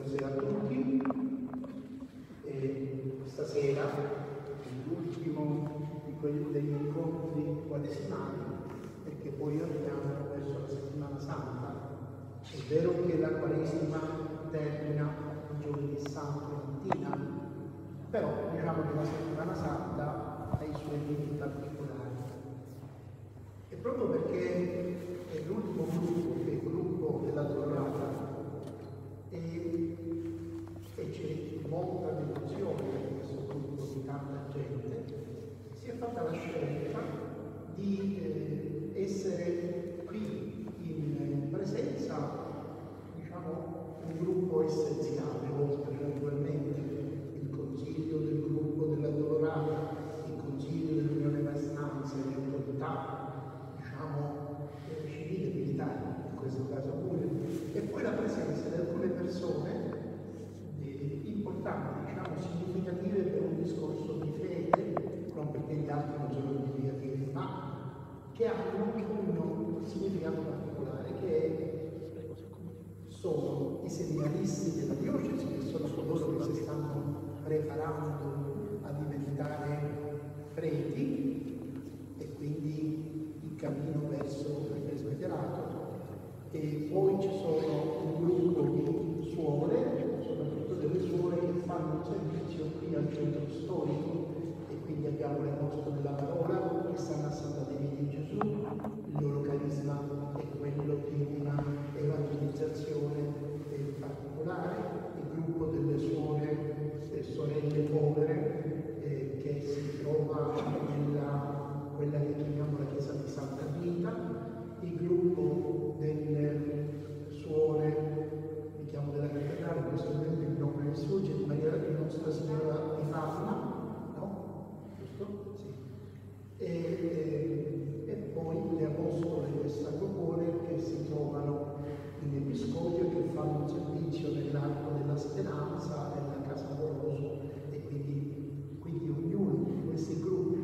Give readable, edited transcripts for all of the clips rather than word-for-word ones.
Buonasera a tutti. Stasera è l'ultimo degli incontri quaresimali, perché poi andiamo verso la settimana santa. È vero che la quaresima termina il giorno di Santo mattina, però diciamo che la settimana santa ha i suoi limiti particolari. E proprio perché è l'ultimo gruppo, che è il gruppo della Dolorata, e c'è molta devozione in questo gruppo di tanta gente, si è fatta la scelta di essere qui in presenza, diciamo, un gruppo essenziale, oltre naturalmente il consiglio del gruppo della Dolorata, il consiglio dell'Unione Maestranza, le autorità, diciamo, civili e militari, in questo caso pure, e poi la presenza di alcune persone importanti, diciamo, significative per un discorso di fede, non perché gli altri non sono significativi, ma che hanno un significato particolare, sono i seminaristi della diocesi, che sono coloro che si stanno preparando a diventare preti e quindi in cammino verso il presbiterato. E poi ci sono un gruppo di suore, soprattutto delle suore che fanno un servizio qui al centro storico, e quindi abbiamo le mostre della parola che stanno a Santa Maria di Gesù. Il loro carisma è quello di una evangelizzazione particolare. Il gruppo delle suore, le sorelle povere, che si trova nella quella che chiamiamo la chiesa di Santa Rita. Il gruppo delle suore, mi chiamo della cattedrale, in questo momento il nome mi sfugge, di Nostra Signora di Fatima, no? Giusto? Sì. E poi le apostole del Sacro Cuore, che si trovano in Episcopio, che fanno un servizio nell'arco della Speranza, nella Casa Amoroso, e quindi ognuno di questi gruppi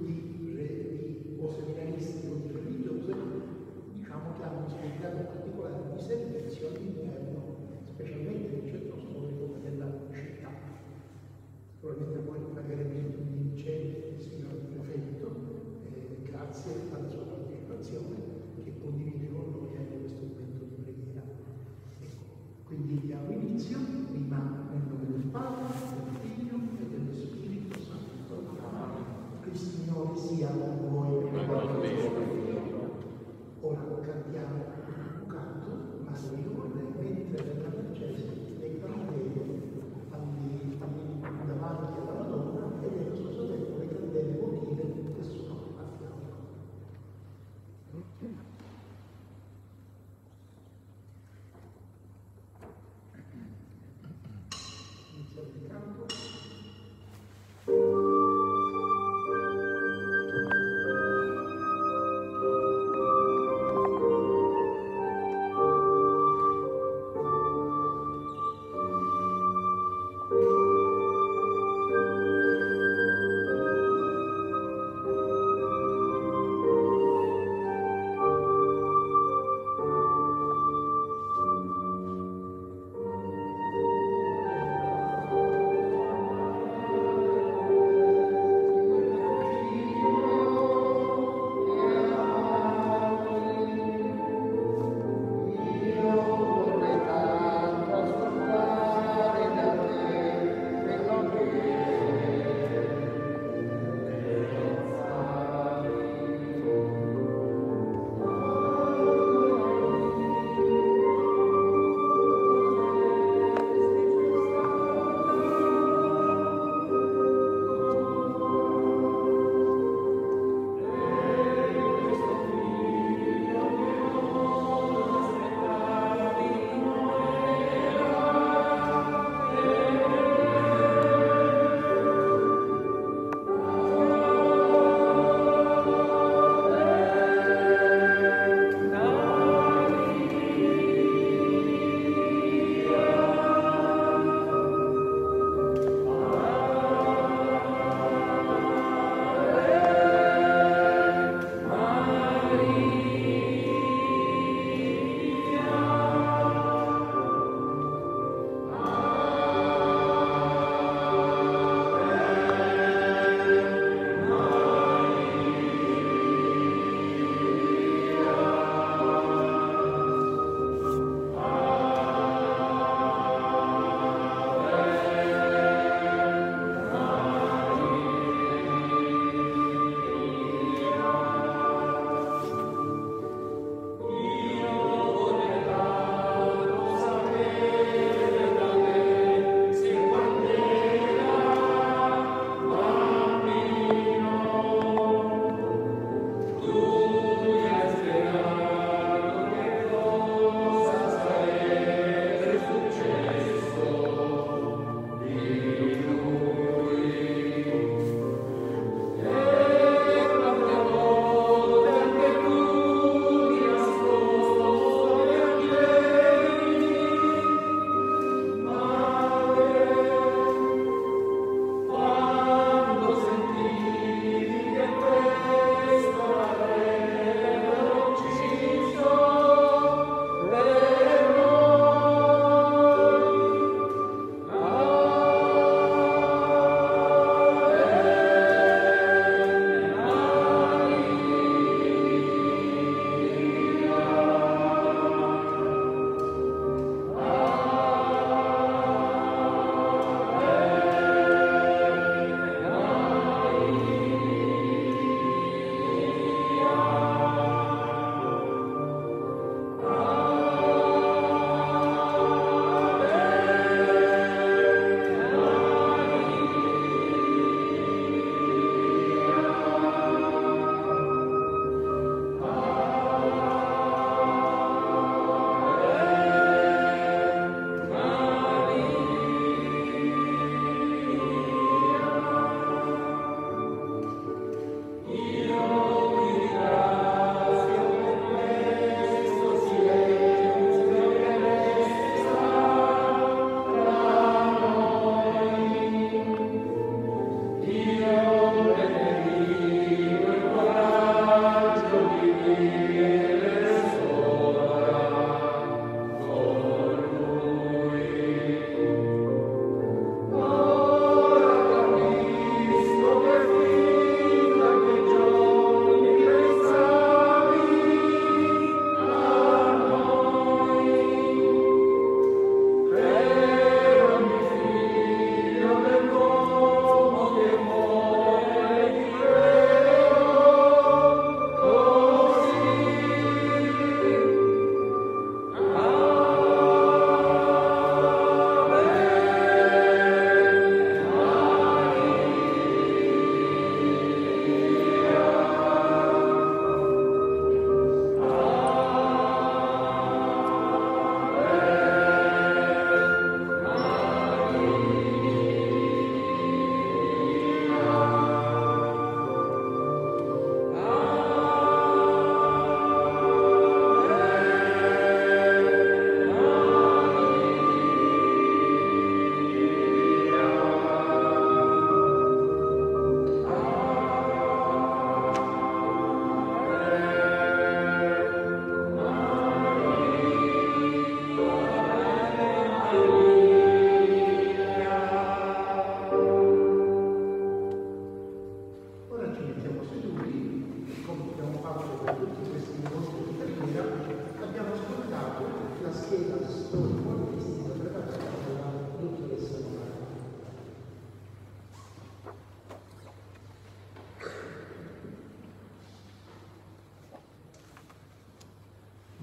o seminaristi o di religiose, diciamo che hanno un significato particolare di servizio all'interno, specialmente del centro storico della città. Probabilmente poi pagheremo tutti i cenni, signor Prefetto, grazie alla sua partecipazione, che condivide con noi anche questo momento di preghiera. Ecco, quindi diamo inizio, prima nel nome del Padre, del Figlio e dello Spirito Santo. Che il Signore sia con voi. Ora cantiamo un canto, ma mentre nella Vergine le candele davanti alla Madonna e nello stesso tempo le candele votive che sono a fianco.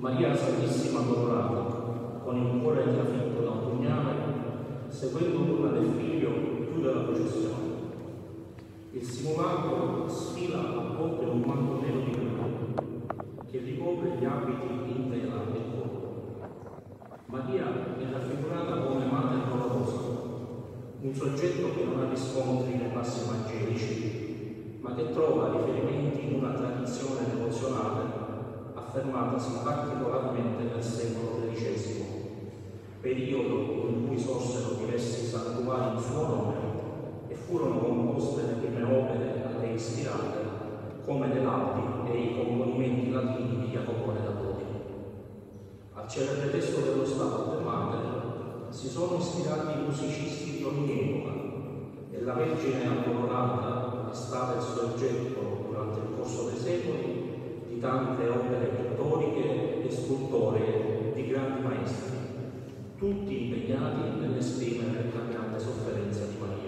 Maria Santissima Addolorata, con il cuore trafitto da un pugnale, seguendo l'urna del figlio, chiude la processione. Il simulacro sfila oltre un manto nero di grano che ricopre gli abiti in tela e cuore. Maria è raffigurata come madre dolorosa, un soggetto che non ha riscontri nei passi evangelici, ma che trova riferimenti in una tradizione devozionale affermatasi particolarmente nel secolo XIII, periodo in cui sorsero diversi santuari in suo nome e furono composte le prime opere a lei ispirate, come le lapidi e i componimenti latini di Jacopone da Todi. Al celebre testo dello Stato del Madre si sono ispirati i musicisti di ogni epoca e la Vergine Addolorata è stata il soggetto, durante il corso dei secoli, di tante opere pittoriche e scultoree di grandi maestri, tutti impegnati nell'esprimere la grande sofferenza di Maria.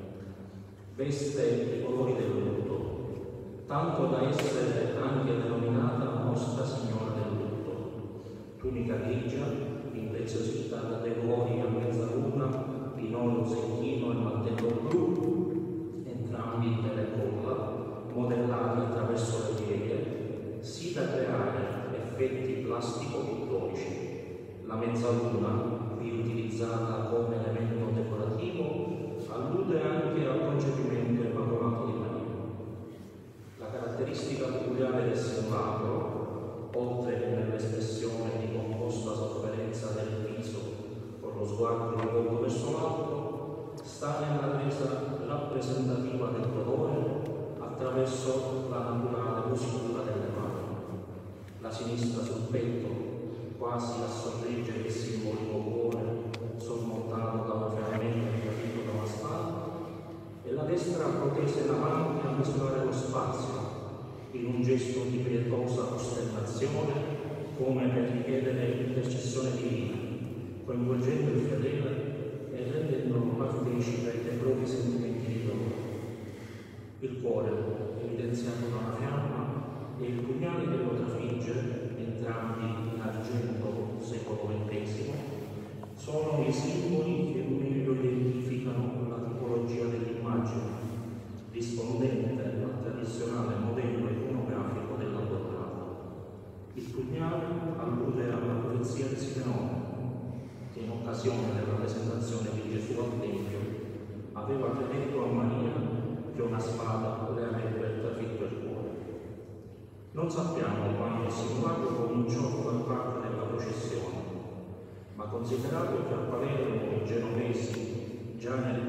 Veste i colori del lutto, tanto da essere anche denominata Nostra Signora del Lutto, tunica grigia, impreziosita da decori a mezzaluna, pinolo zecchino e mantello blu, entrambi in tela e colla, modellati attraverso le pieghe, sì da creare effetti plastico-pittorici. La mezzaluna, qui utilizzata come elemento decorativo, allude anche al concepimento immacolato di Maria. La caratteristica peculiare del simulacro, oltre che nell'espressione di composta sofferenza del viso con lo sguardo rivolto verso l'alto, sta nella resa rappresentativa del dolore attraverso la naturale muscolatura delle mani. La sinistra sul petto, quasi a sorreggere il simbolico cuore sormontato da una fiammella trafitto da una spada, e la destra protese davanti a misurare lo spazio in un gesto di pietosa costernazione, come per richiedere l'intercessione divina, coinvolgendo il fedele e rendendolo partecipe dei propri sentimenti di dolore. Il cuore, evidenziato da una fiamma, e il pugnale che lo trafigge, entrambi in argento secolo XX, sono i simboli che meglio identificano la tipologia dell'immagine, rispondente al tradizionale modello iconografico dell'Addolorata. Il pugnale allude alla profezia di Simeone, che in occasione della presentazione di Gesù al Tempio aveva predetto a Maria che una spada le avrebbe trafitto il cuore. Non sappiamo quando il simulacro cominciò a far parte della processione, ma considerato che a Palermo i genovesi già nel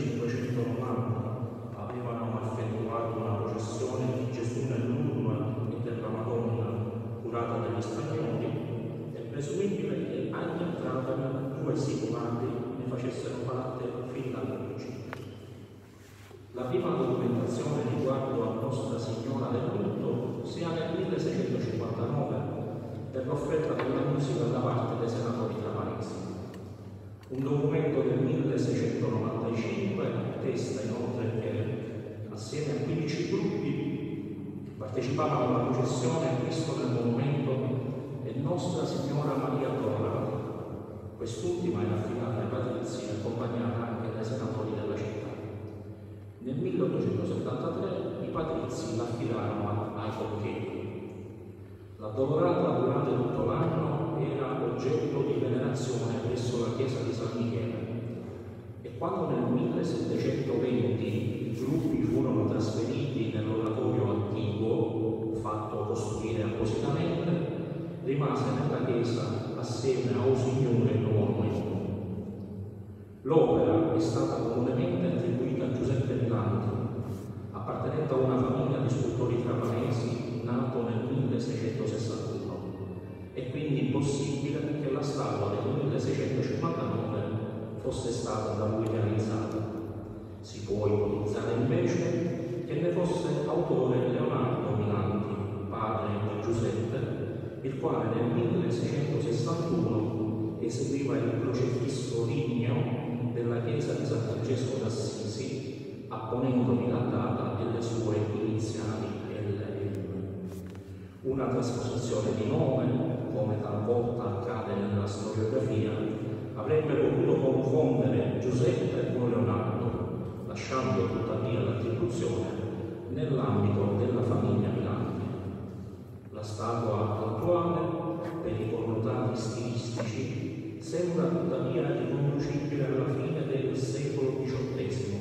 1590 avevano effettuato una processione di Gesù nell'urna e della Madonna curata dagli spagnoli, è presumibile che anni entrati due simulacri ne facessero parte fin dall'origine. La prima documentazione riguardo a Nostra Signora del Lutto si ha nel 1659 per l'offerta della musica da parte dei senatori trapanesi. Un documento del 1695 attesta inoltre che, assieme a 15 gruppi, partecipavano alla processione Cristo nel monumento e Nostra Signora Maria Addolorata. Quest'ultima era affidata ai patrizi e accompagnata anche dai senatori della città. Nel 1873 i patrizi l'affidarono ai cocchieri. L'Addolorata durante tutto l'anno era oggetto di venerazione presso la chiesa di San Michele e quando nel 1720 i gruppi furono trasferiti nell'oratorio attiguo, fatto costruire appositamente, rimase nella chiesa assieme a un signore e nuovo marito. L'opera è stata comunemente attribuita a Giuseppe Milanti, appartenente a una famiglia di scultori trapanesi nato nel 1661. È quindi impossibile che la statua del 1659 fosse stata da lui realizzata. Si può ipotizzare invece che ne fosse autore Leonardo Milanti, padre di Giuseppe, il quale nel 1661 eseguiva il crocefisso ligneo della chiesa di San Francesco d'Assisi, apponendovi la data delle sue iniziali LM. Una trasposizione di nome come talvolta accade nella storiografia, avrebbe potuto confondere Giuseppe con Leonardo, lasciando tuttavia l'attribuzione nell'ambito della famiglia Milanti. La statua attuale, per i connotati stilistici, sembra tuttavia riconducibile alla fine del secolo XVIII,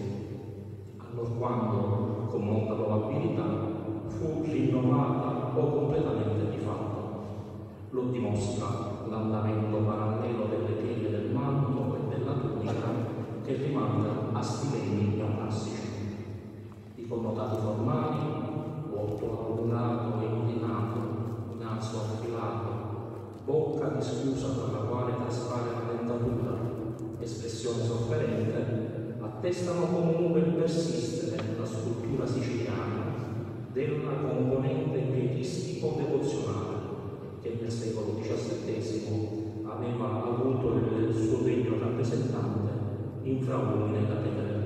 allorquando, con molta probabilità, fu rinnovata o completamente rifatta. Lo dimostra l'andamento parallelo delle pieghe del manto e della tunica, che rimanda a stilemi neoclassici. I connotati formali, volto allungato e inclinato, naso affilato, bocca discusa tra la quale traspare la dentatura, espressione sofferente, attestano comunque il persistere nella scultura siciliana della componente pietistico-devozionale che nel secolo XVII aveva avuto il suo degno rappresentante in Fraumine Catedral.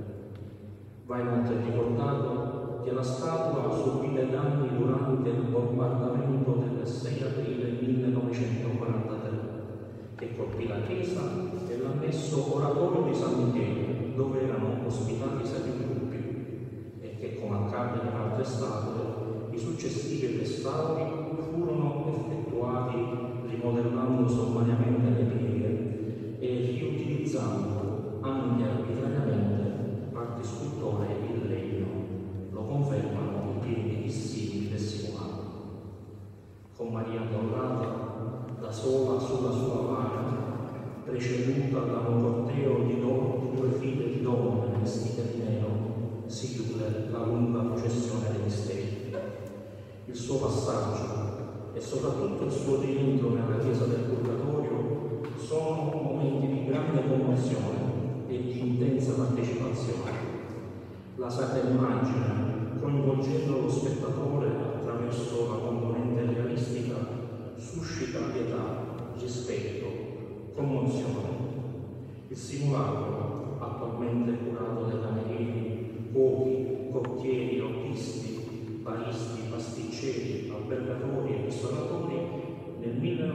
Va inoltre ricordato che la statua subì dei danni durante il bombardamento del 6 aprile 1943, che colpì la chiesa e l'annesso oratorio di San Michele, dove erano ospitati 7 gruppi, e che, come accade per altre statue, i successivi restauri furono effettuati rimodellando sommariamente le pieghe e riutilizzando anche arbitrariamente parti scultoree in legno. Lo confermano i piedi dissimili del simulato. Con Maria Addolorata, da sola sulla sua vara, preceduta da un corteo di 2 file di donne vestite di nero, si chiude la lunga processione dei misteri. Il suo passaggio e soprattutto il suo rientro nella chiesa del Purgatorio sono momenti di grande commozione e di intensa partecipazione. La sacra immagine, coinvolgendo lo spettatore attraverso la componente realistica, suscita pietà, rispetto, commozione. Il simulacro, attualmente curato dai camerieri, cuochi, cocchieri, ottisti, baristi, pasticceri, albergatori e ristoratori, nel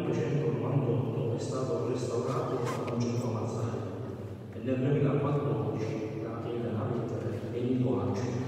1998 è stato restaurato da Concetto Mazzari e nel 2014 da Elena Lettere e Nicolacci.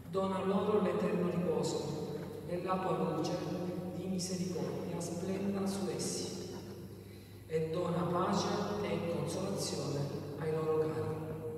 Dona loro l'eterno riposo, e la tua luce di misericordia splenda su essi, e dona pace e consolazione ai loro cari.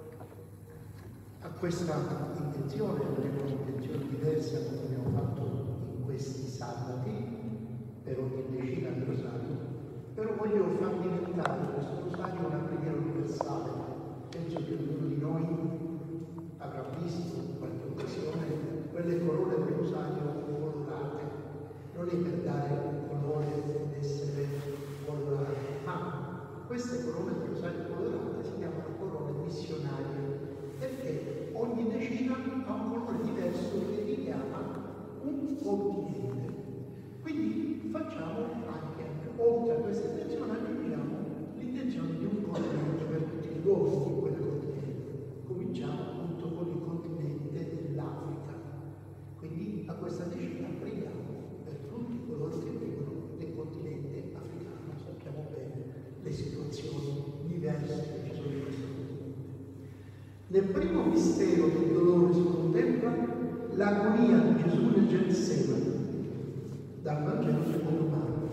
A questa intenzione avremo un'intenzione diversa da come abbiamo fatto in questi sabati per ogni decina di rosario, però voglio far diventare questo rosario una preghiera universale. Penso che ognuno di noi avrà visto in qualche occasione quelle corone del rosario colorate. Non è per dare un colore ed essere colorate, ma queste corone del rosario colorate si chiamano corone missionarie, perché ogni decina ha un colore diverso che richiama un continente. Quindi facciamo anche, oltre a questa intenzione, aggiungiamo l'intenzione di un continente per tutti gli uomini di quel continente. Cominciamo appunto con il continente dell'Africa. Quindi a questa decina preghiamo per tutti coloro che vivono nel continente africano. Sappiamo bene le situazioni diverse che ci sono in questo continente. Nel primo mistero del dolore si contempla l'agonia di Gesù nel Getsemani, dal Vangelo secondo Marco.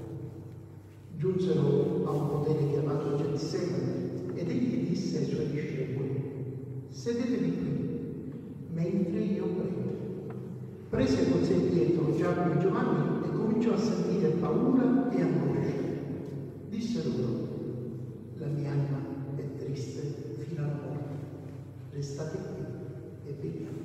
Giunsero a un podere chiamato Getsemani ed egli disse ai suoi discepoli: sedetevi qui, mentre io prego. Prese con sé Pietro, Giacomo e Giovanni e cominciò a sentire paura e angoscia. Disse loro: la mia anima è triste fino alla morte. Restate qui e vediamo.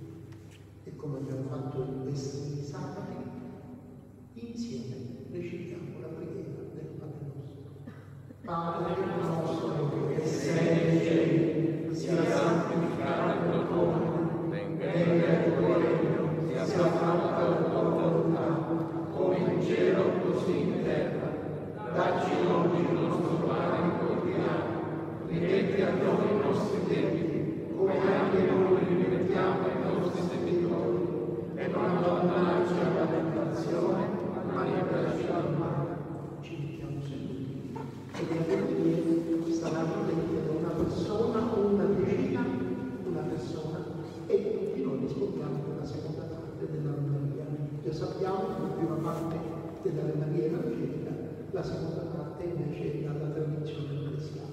E come abbiamo fatto in questi sabati, insieme recitiamo la preghiera del Padre nostro. Padre nostro che sei nei cieli, sia santificato il tuo nome, venga il tuo regno, sia fatta la tua volontà, come in cielo così in terra. Dacci oggi il nostro pane quotidiano, rimetti a noi i nostri debiti, come anche noi rimettiamo ai nostri debitori, e non abbandonarci alla tentazione, ma liberaci dal male. Ci mettiamo seduti e le avvenire saranno dette da una persona o una decina, una persona, e tutti noi rispondiamo con la seconda parte dell'Ave Maria. Già sappiamo che la prima parte dell'Ave Maria evangelica, la seconda parte invece dalla tradizione ecclesiastica.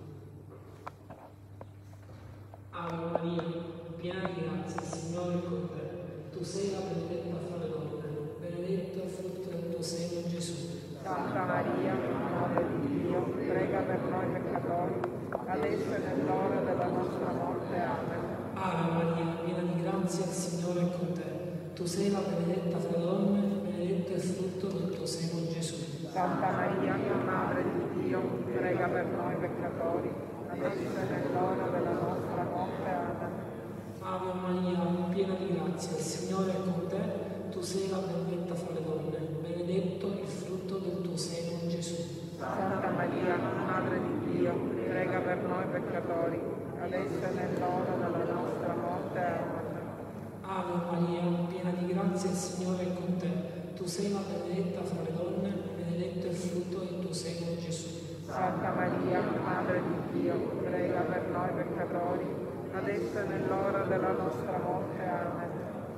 Ave Maria, piena di grazia, il Signore è con te. Tu sei la benedetta fra le donne, benedetto è il frutto del tuo seno, Gesù. Santa Maria, Madre di Dio, prega per noi peccatori, adesso e nell'ora della nostra morte. Amen. Ave Maria, piena di grazia, il Signore è con te. Tu sei la benedetta fra le donne, benedetto è il frutto del tuo seno, Gesù. Santa Maria, Madre di Dio, prega per noi peccatori, adesso e nell'ora della nostra morte. Amen. Ave Maria, piena di grazia, il Signore è con te. Tu sei la benedetta fra le donne, benedetto il frutto del tuo seno, Gesù. Santa Maria, Madre di Dio, prega per noi peccatori, adesso e nell'ora della nostra morte. Amen. Ave Maria, piena di grazia, il Signore è con te. Tu sei la benedetta fra le donne, benedetto il frutto del tuo seno, Gesù. Santa Maria, Madre di Dio, prega per noi peccatori, adesso e nell'ora della nostra morte. Amen.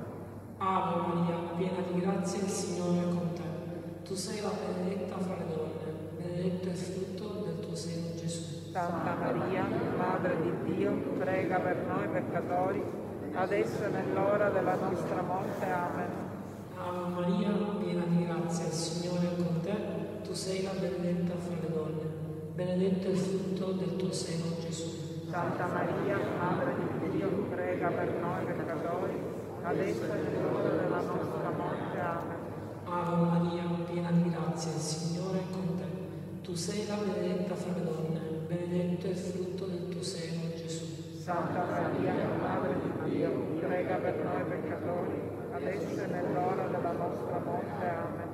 Ave Maria, piena di grazia, il Signore è con te. Tu sei la benedetta fra le donne, benedetto è il frutto del tuo seno, Gesù. Santa Maria, Madre di Dio, prega per noi peccatori, adesso e nell'ora della nostra morte. Amen. Ave Maria, piena di grazia, il Signore è con te. Tu sei la benedetta fra le donne, benedetto è il frutto del tuo seno, Gesù. Santa Maria, Madre di Dio, prega per noi peccatori, adesso e nell'ora della nostra morte. Amen. Ave Maria, piena di grazia, il Signore è con te. Tu sei la benedetta fra le donne, benedetto è il frutto del tuo seno, Gesù. Santa Maria, Madre di Dio, prega per noi peccatori, adesso e nell'ora della nostra morte. Amen.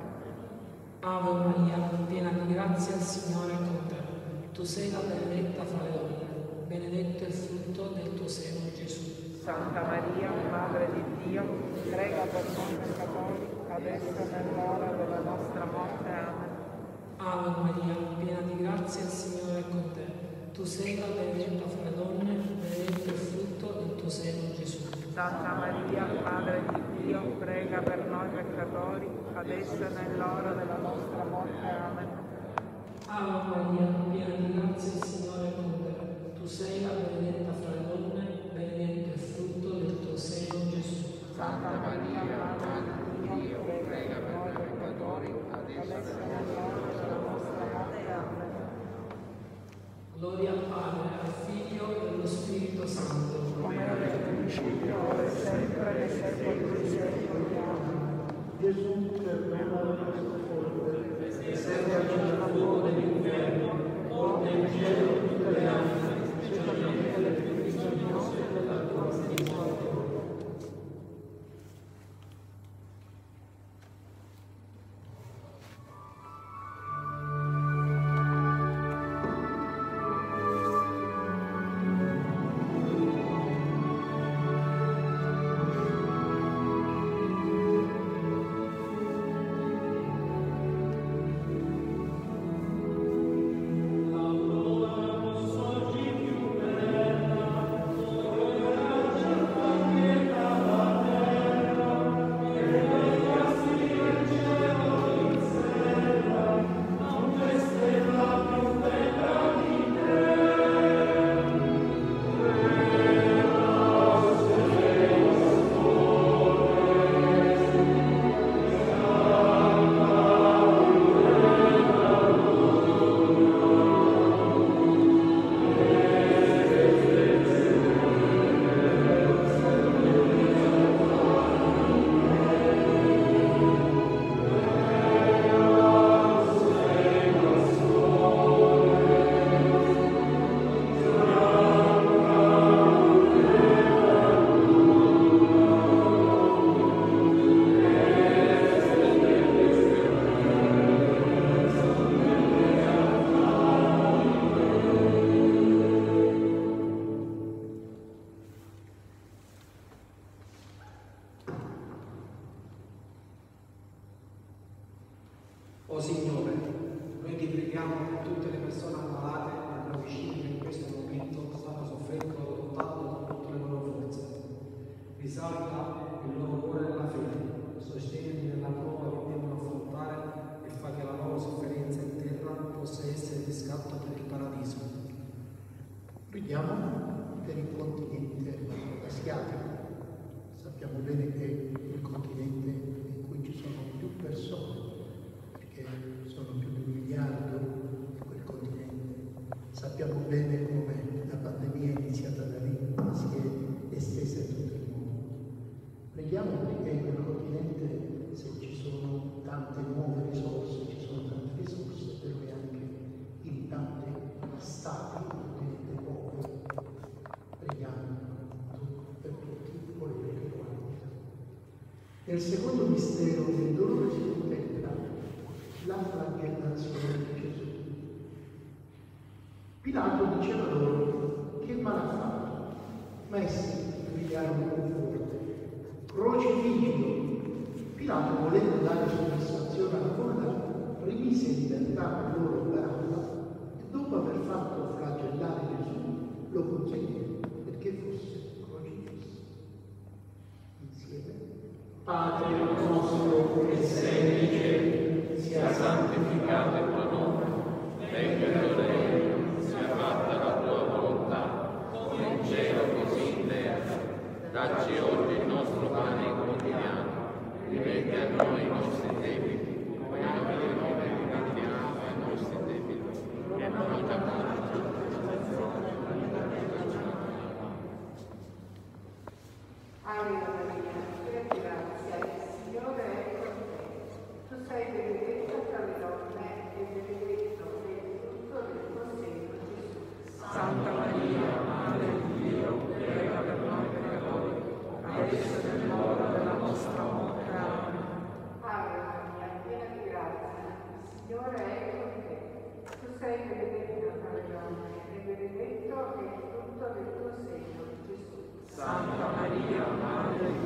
Ave Maria, piena di grazia, il Signore è con te. Tu sei la benedetta fra le donne, benedetto è il frutto del tuo seno, Gesù. Santa Maria, Madre di Dio, prega per noi peccatori, adesso e nell'ora della nostra morte. Amen. Ave Maria, piena di grazia, il Signore è con te. Tu sei la benedetta fra le donne, benedetto è il frutto del tuo seno, Gesù. Santa Maria, Madre di Dio, prega per noi peccatori, adesso e nell'ora della nostra morte. Amen. Ave Maria, piena di grazia, il Signore è con te. Tu sei la benedetta fra le donne, benedetto è il frutto del tuo seno, Gesù. Santa Maria, Madre di Dio, prega per noi peccatori, adesso e nell'ora della nostra morte. Amen. Gloria al Padre, al Figlio e allo Spirito Santo. Come era nel principio, ora e sempre, nei secoli dei secoli. Amen. Gesù, perdona le nostre colpe, e servaci dal fuoco dell'inferno, porta in cielo tutte le anime, specialmente quelle più bisognose della tua misericordia. O Signore, noi ti preghiamo per tutte le persone ammalate e noi vicini che in questo momento stanno soffrendo lottando con tutte le loro forze. Risalta il loro cuore nella fede, sostienili nella prova che devono affrontare e fa che la loro sofferenza in terra possa essere riscatto per il paradiso. Preghiamo per il continente asiatico. Sappiamo bene che è il continente in cui ci sono più persone, perché sono più di 1 miliardo in quel continente. Sappiamo bene come la pandemia è iniziata da lì, ma si è estesa in tutto il mondo. Preghiamo perché in quel continente, se ci sono tante nuove risorse, ci sono tante risorse, per cui anche in tanti stati, ovviamente pochi, preghiamo per tutti coloro che lo abitano. Nel secondo mistero del dolore si contempla la flagellazione di Gesù. Pilato diceva loro: che male ha fatto? Ma essi gridarono con forte: crocifiggilo! Pilato, volendo dare soddisfazione alla folla, rimise in libertà per loro Barabba e dopo aver fatto flagellare Gesù lo consegnò perché fosse crocifisso. Insieme. Padre nostro che sei nei cieli, sia santificato il tuo nome, venga il tuo regno, sia fatta la tua volontà, come in cielo così in terra. Dacci oggi il nostro pane quotidiano, rimetti a noi i nostri debiti, come anche noi rimettiamo ai nostri debiti, e non ci abbandonare. Ave Maria, piena di grazia, il Signore è con te. Tu sei benedetta tra le donne e benedetto è il frutto del tuo seno, Gesù. Santa Maria, Madre di Dio, prega per noi peccatori, adesso e nell'ora della nostra morte. Amen. Ave Maria, piena di grazia, il Signore è con te. Tu sei benedetta tra le donne e benedetto è il frutto del tuo seno, Gesù. Santa Maria, Madre di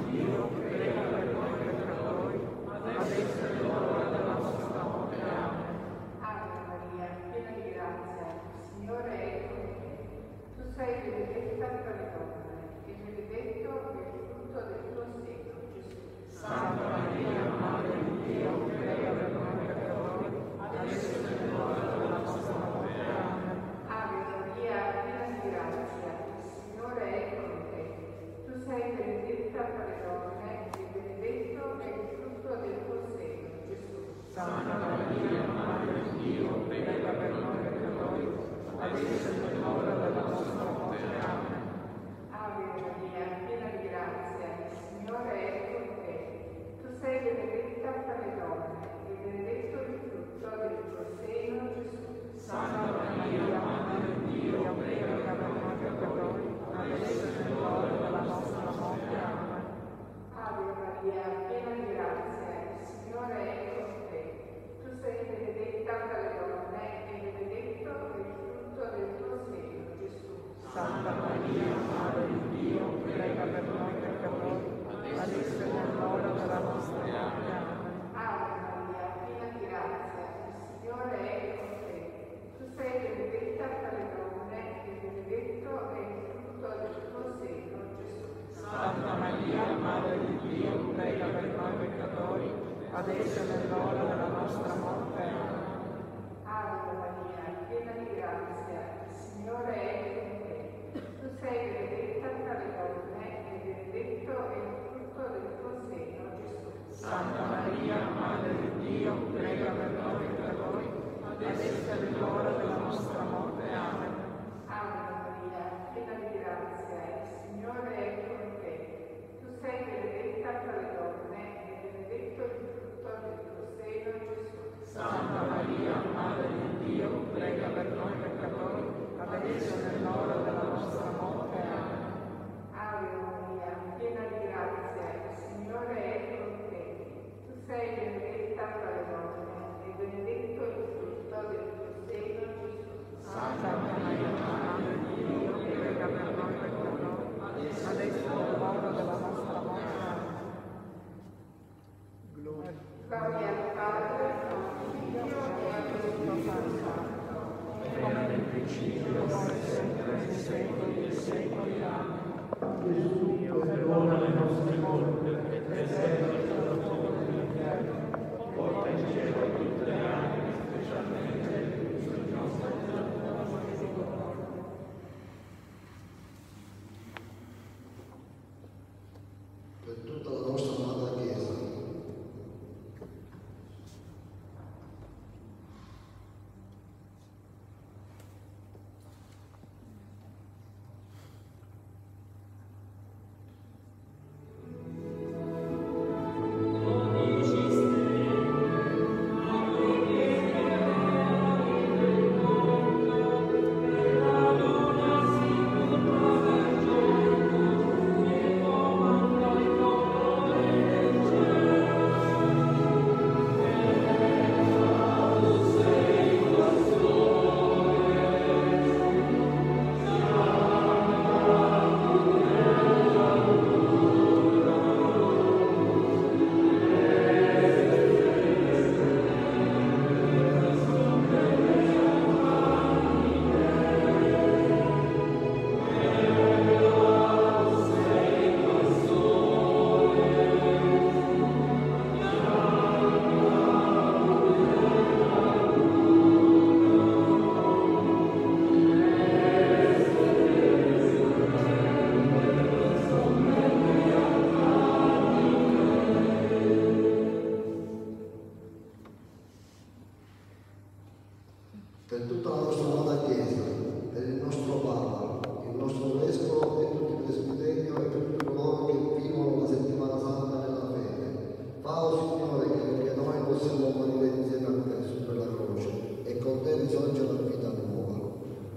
tra le donne e benedetto è il frutto del tuo seno, Gesù. Santa Maria, Madre di Dio, prega per noi peccatori, adesso è l'ora della nostra morte. Amen. Ave Maria, piena di grazia, il Signore è con te. Tu sei benedetta tra le donne e benedetto il frutto del tuo seno, Gesù. Santa Maria, Madre di Dio, prega per noi peccatori, adesso è l'ora della nostra morte. Amen. Ave Maria, piena di grazia, il Signore è con te. Tu sei benedetta tra le donne e benedetto il frutto del tuo seno, Gesù. Santa Maria, Madre di Dio, prega per noi peccatori, adesso è l'ora della nostra morte. Amen. Ave Maria, piena di grazia, il Signore è con te. Tu sei benedetta tra le donne e benedetto è il frutto del tuo seno, Gesù. Santa Maria, Madre di Dio, prega per noi peccatori, adesso è l'ora della nostra morte. Amen. Ave Maria, piena di grazia, il Signore è con te. Tu sei benedetta tra le donne e benedetto è il frutto del tuo seno, Gesù. Santa Maria, Madre di Dio, prega per noi peccatori, adesso è l'ora della nostra morte. Amen. Ave Maria, piena di grazia, il Signore è con te. Tu sei benedetta tra le donne e benedetto il frutto del tuo seno, Gesù. Santa Maria, Madre di Dio, prega per noi peccatori, adesso è l'ora della nostra morte. Amen. Ave Maria, piena di grazia, il Signore è con te. Tu sei benedetta tra le donne e benedetto il frutto del tuo seno, Gesù. Santa Maria, Madre di Dio, prega per noi peccatori, adesso è l'ora della nostra morte. Amen. Gloria al Padre, al Figlio e allo Spirito Santo. Come nel principio, ora e sempre, nei secoli dei secoli. Amen. Gesù, perdona le nostre colpe e preserva dal fuoco dell'inferno, porta in cielo tutte le anime, specialmente le più bisognose della tua misericordia. Per tutta la nostra amata Chiesa, per tutta la nostra amata Chiesa, per il nostro Papa, il nostro Vescovo e tutto il Presbiterio e per tutti coloro che vivono la settimana santa nella fede. Fallo, Signore, che noi possiamo morire insieme a te su quella croce e con te risorge la vita nuova.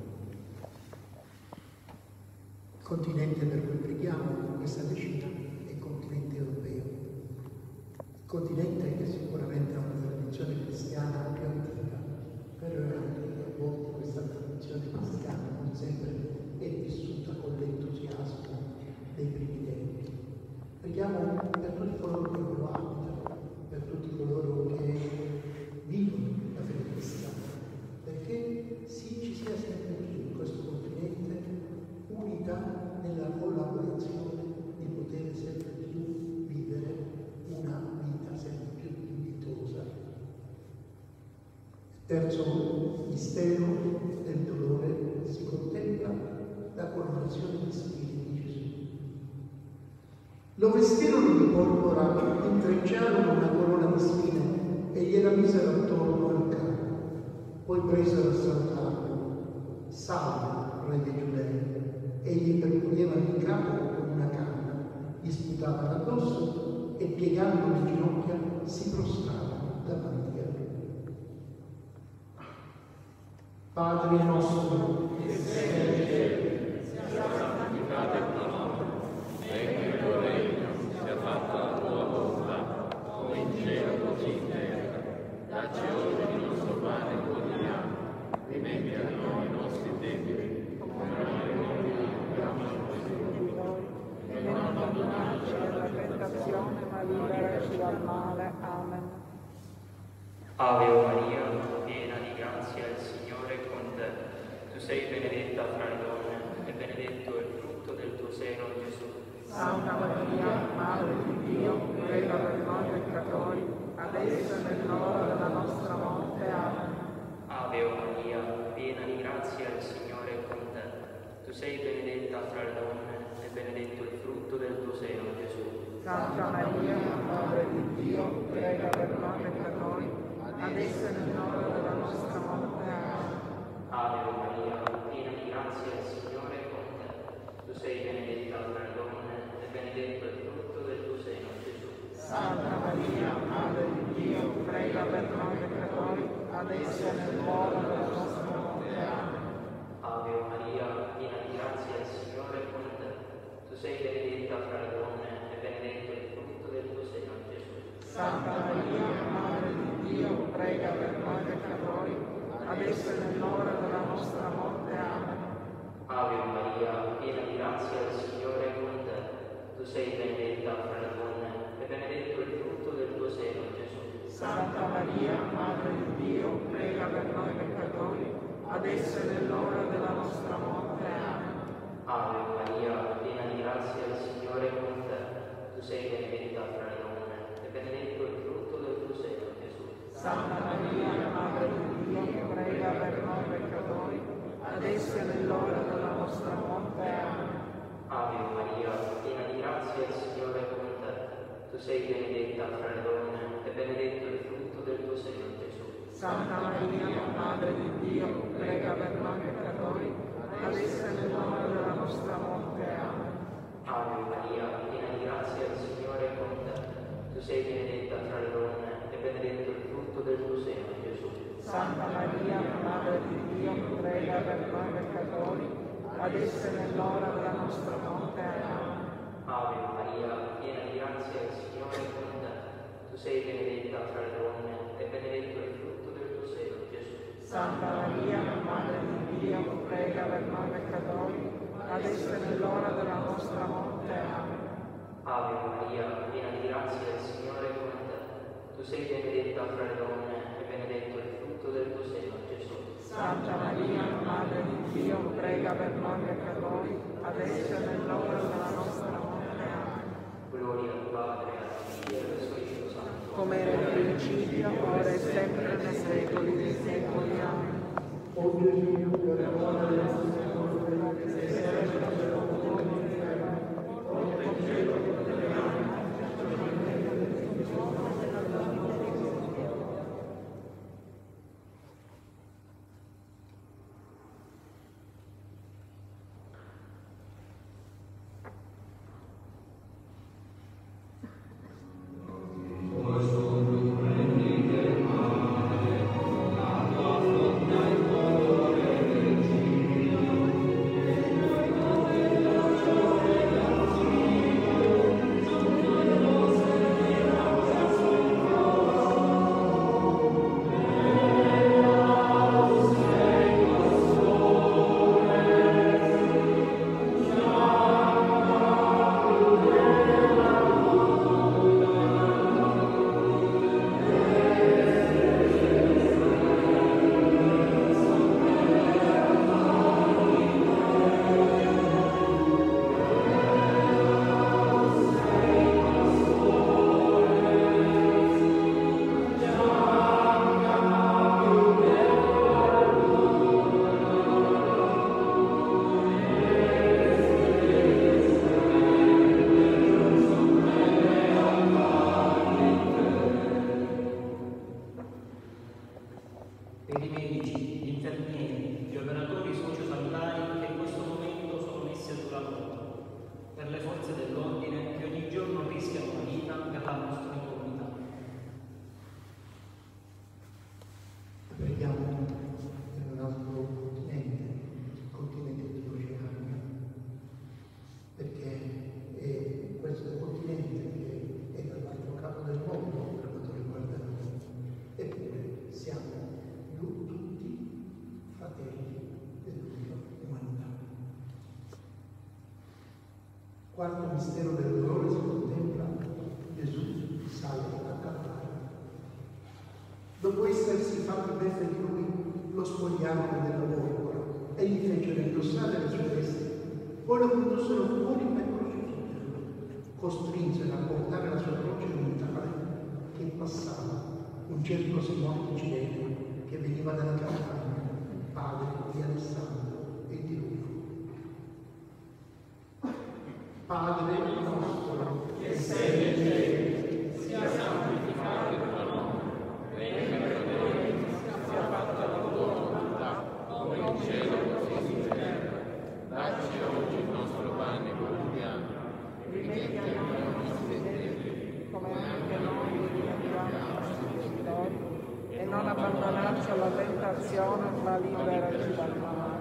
Il continente per cui preghiamo questa decina è il continente europeo. Il continente che sicuramente ha una tradizione cristiana più antica, però anche a volte questa tradizione cristiana non sempre è vissuta con l'entusiasmo dei primi tempi. Preghiamo per tutti coloro che lo abitano, per tutti coloro che vivono la fede cristiana, perché sì, ci sia sempre più in questo continente unità nella collaborazione di poter sempre più vivere una vita sempre più dignitosa. Terzo mistero del dolore si contempla la coronazione di spiriti di Gesù. Lo vestirono di porpora, intrecciarono una corona di spine e gliela misero attorno al capo. Poi presero a salutarlo. Salve, re dei Giudei. Egli percorreva il capo con una canna, gli sputavano addosso e piegando le ginocchia si prostravano davanti a lui. Padre nostro, che sei nei cieli, sia santificato il tuo nome, venga il tuo regno, sia fatta la tua volontà, come in cielo così in terra. Dacci oggi il nostro pane quotidiano, rimetti a noi i nostri debiti, come noi rimettiamo ai nostri debitori, e non abbandonarci alla tentazione, ma liberaci dal male. Amen. Ave Maria, piena di grazia, il Signore è con te. Tu sei benedetta fra le donne e benedetto è il frutto del tuo seno, Gesù. Santa Maria, Madre di Dio, prega per noi peccatori, adesso e nell'ora della nostra morte. Amen. Ave Maria, piena di grazia, il Signore è con te. Tu sei benedetta fra le donne e benedetto il frutto del tuo seno, Gesù. Santa Maria, Madre di Dio, prega per noi peccatori, adesso e nell'ora della nostra morte. Amen. Ave Maria, piena di grazia, il Signore è con te. Tu sei benedetta fra le donne e benedetto il frutto del tuo seno, Gesù. Santa Maria, Madre di Dio, prega per noi peccatori, adesso e nell'ora della nostra morte. Amen. Ave Maria, piena di grazia, il Signore è con te. Tu sei benedetta fra le donne e benedetto il frutto del tuo seno, Gesù. Santa Maria, Madre di Dio, prega per noi peccatori, adesso e nell'ora della nostra morte. Amen. Ave Maria, piena di grazia, il Signore è con te. Tu sei benedetta fra le donne e benedetto il frutto del tuo seno, Gesù. Santa Maria, Madre di Dio, prega per noi peccatori, adesso e nell'ora della nostra morte. Amen. Ave Maria, piena di grazia, il Signore è con te. Tu sei benedetta fra le donne e benedetto il frutto del tuo seno, Gesù. Santa Maria, Madre di Dio, prega per noi peccatori, adesso e nell'ora della nostra morte. Amen. Ave Maria, piena di grazia, il Signore è con te. Tu sei benedetta fra le donne e benedetto il frutto del tuo seno, Gesù. Santa Maria, Madre di Dio, prega per noi peccatori, adesso e nell'ora della nostra morte. Amen. Ave Maria, piena di grazia, il Signore è con te. Tu sei benedetta fra le donne e benedetto il frutto del tuo seno, Gesù. Santa Maria, Madre di Dio, prega per noi peccatori, adesso e nell'ora della nostra morte. Amen. Ave Maria, piena di grazia, il Signore è con te. Tu sei benedetta fra le donne e benedetto il frutto del tuo seno, Gesù. Santa Maria, Madre di Dio, prega per noi peccatori, adesso e nell'ora della nostra morte. Amen. Ave Maria, piena di grazia, il Signore è con te. Tu sei benedetta fra le donne e benedetto il frutto del tuo seno, Gesù. Santa Maria, Madre di Dio, prega per noi peccatori, adesso e nell'ora della nostra morte. Amen. Gloria al Padre, al Figlio e al Spirito Santo. Come era in principio, ora e sempre nei secoli dei secoli. Amen. O Gesù, perdona le nostre colpe, Se serve la tua Prendi siamo tutti fratelli dell'unica umanità. Quarto mistero del dolore si contempla Gesù sale a Calvario. Dopo essersi fatti beffe di lui, lo spogliarono della porpora e gli fecero indossare le sue vesti. Poi lo condussero fuori per crocifiggerlo. Costrinsero a portare la sua croce militare che passava un certo signor cileno che veniva dalla campagna, padre di Alessandro e di Rufo. Padre nostro, che sei in cielo, sia santificato il tuo nome, venga a te, sia fatta la tua volontà, come in cielo così in terra. Dacci oggi il nostro pane quotidiano, rimetti a noi i nostri debiti, come anche noi rimettiamo ai nostri debitori, e non abbandonarci alla tentazione, ma liberaci dal male.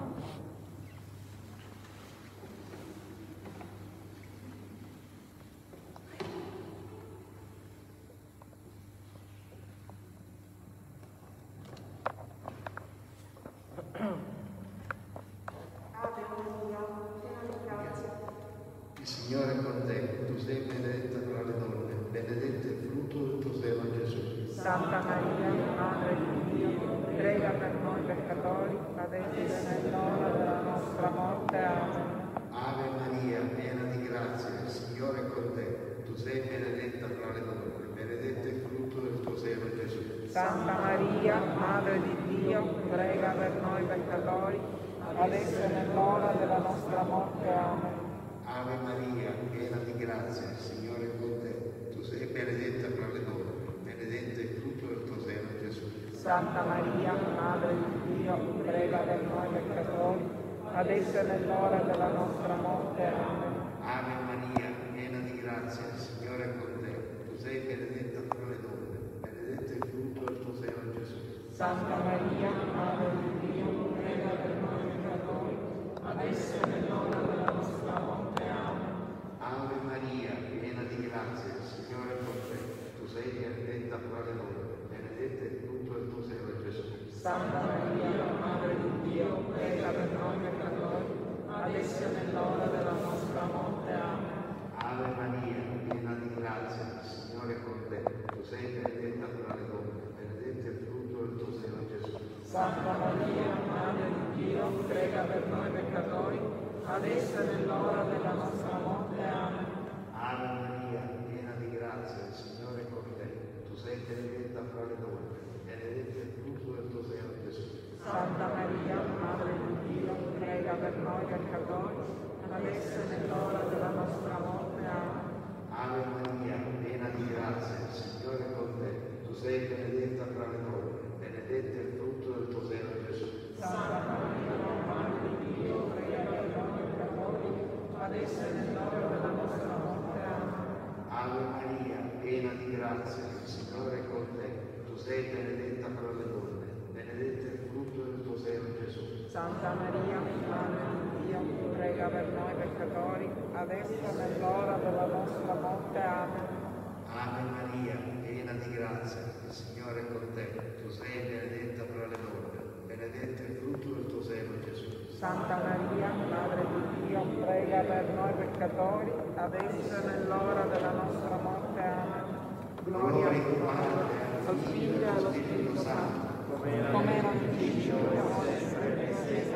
Signore è con te, tu sei benedetta tra le donne, benedetto è il frutto del tuo seno, Gesù. Santa Maria, Madre di Dio, prega per noi peccatori, adesso e nell'ora della nostra morte. Amen. Ave Maria, piena di grazia, il Signore è con te, tu sei benedetta tra le donne, benedetto è il frutto del tuo seno, Gesù. Santa Maria, Madre di Dio, prega per noi peccatori, adesso e nell'ora della nostra morte. Amen. Ave Maria, piena di grazia, il Signore è con te, tu sei benedetta tra le donne, benedetto è il frutto del tuo seno, Gesù. Santa Maria, Madre di Dio, prega per noi peccatori, adesso e nell'ora della nostra morte. Amen. Ave Maria, piena di grazia, il Signore è con te, tu sei benedetta tra le donne, benedetto è il frutto del tuo seno, Gesù. Santa Maria, Madre di Dio, prega per noi peccatori, adesso e nell'ora della nostra morte. Amen. Ave Maria, piena di grazia, il Signore è con te, tu sei benedetta tra le donne, benedetto è il frutto del tuo seno, Gesù. Santa Maria, Madre di Dio, prega per noi peccatori, adesso e nell'ora della nostra morte. Amen. Ave Maria, piena di grazia, il Signore è con te, tu sei benedetta tra le donne, benedetto è il frutto del tuo seno, Gesù. Santa Maria, Madre di Dio, prega per noi peccatori, adesso e nell'ora della nostra morte. Amen. Ave Maria, piena di grazia, il Signore è con te, tu sei benedetta fra le donne, benedetto è il frutto del tuo seno, Gesù. Santa Maria, Madre di Dio, prega per noi peccatori, adesso e nell'ora della nostra morte. Amen. Ave Maria, piena di grazia, il Signore è con te, tu sei benedetta fra le donne, benedetto è il frutto del tuo seno, Gesù. Santa Maria, Madre di Dio, prega per noi peccatori, adesso e nell'ora della nostra morte. Amen. Ave Maria, piena di grazia, il Signore è con te, tu sei benedetta fra le donne, benedetto è il frutto del tuo seno, Gesù. Santa Maria, Madre di Dio, prega per noi peccatori, adesso e nell'ora della nostra morte. Amen. Ave Maria, piena di grazia, il Signore è con te, tu sei benedetta fra le donne, benedetto è il frutto del tuo seno, Gesù. Santa Maria, Madre di Dio, prega per noi peccatori, adesso e nell'ora della nostra morte. Amen. Gloria al Padre, al Figlio e allo Spirito Santo, come era nel principio, ora e sempre,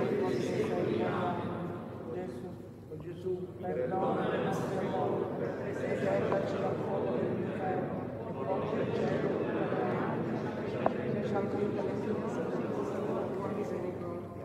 Gesù, perdona le nostre colpe, preservaci dal fuoco dell'inferno, e porci al cielo tutte le anime, specialmente le più necessitate della tua misericordia.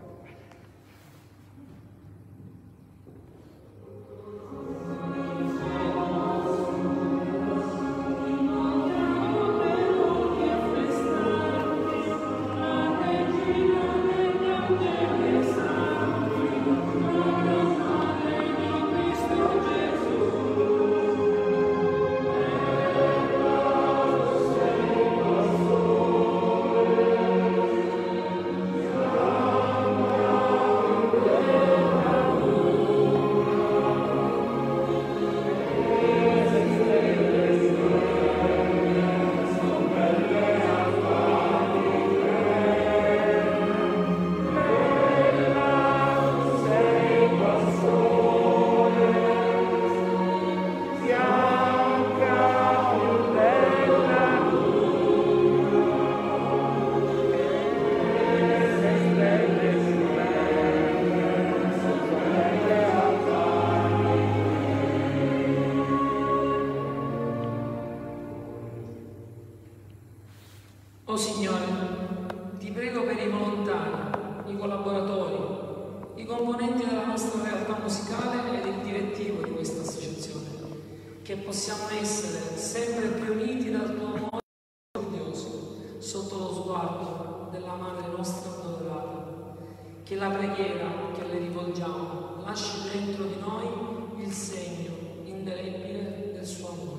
Oh Signore, ti prego per i volontari, i collaboratori, i componenti della nostra realtà musicale ed il direttivo di questa associazione, che possiamo essere sempre più uniti dal tuo amore misericordioso sotto lo sguardo della Madre nostra adorata. Che la preghiera che le rivolgiamo lasci dentro di noi il segno indelebile del suo amore.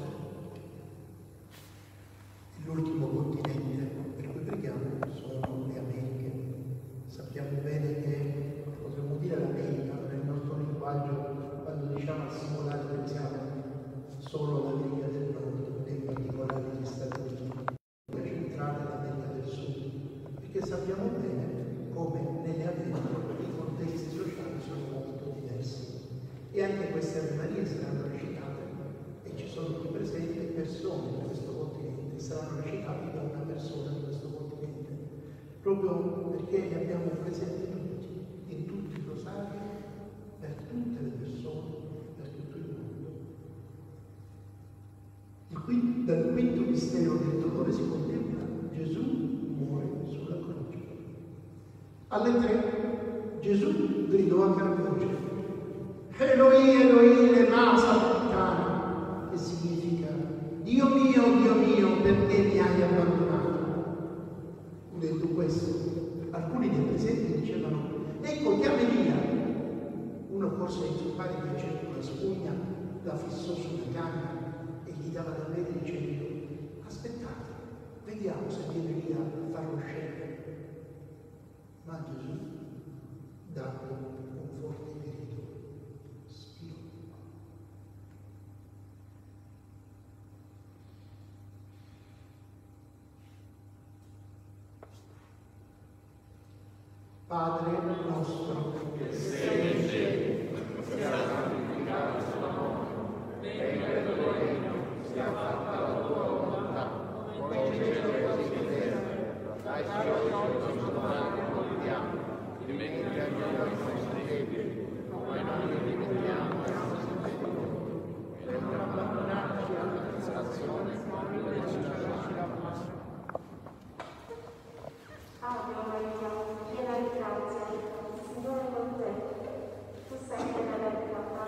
L'ultimo continente per cui preghiamo sono le Americhe. Sappiamo bene che potremmo dire l'America nel nostro linguaggio, quando diciamo al singolare pensiamo solo all'America del Nord, in particolare gli Stati Uniti, l'America centrale e l'America del Sud, perché sappiamo bene come nelle Americhe i contesti sociali sono molto diversi. E anche queste Ave Marie saranno recitate, e ci sono qui presenti persone di questo continente, saranno recitati da una persona di questo continente, proprio perché li abbiamo presenti tutti, in tutti i rosari, per tutte le persone, per tutto il mondo. Dal quinto mistero del dolore si contempla Gesù muore sulla croce. Alle 3 Gesù gridò a gran voce: Eloi, Eloi, lema sabachthani, che significa Dio mio, perché mi hai abbandonato? Detto questo, alcuni dei presenti dicevano: ecco, chiama Elia. Uno corse a inzuppare invece una spugna, la fissò sulla canna e gli dava da bere dicendo: aspettate, vediamo se viene Elia a farlo scendere. Ma Gesù, dato un forte grido, spirò. Padre nostro che sei in cielo, sia santificato il tuo nome, venga il tuo regno, sia fatta la tua volontà, come in cielo così in terra. Dacci oggi il nostro pane quotidiano, dimentica i nostri debiti, come noi dimentichiamo ai nostri debitori, e non abbandonarci alla tentazione, ma liberaci dal male. Ave Maria, piena di grazia, il Signore è con te. Tu sei benedetta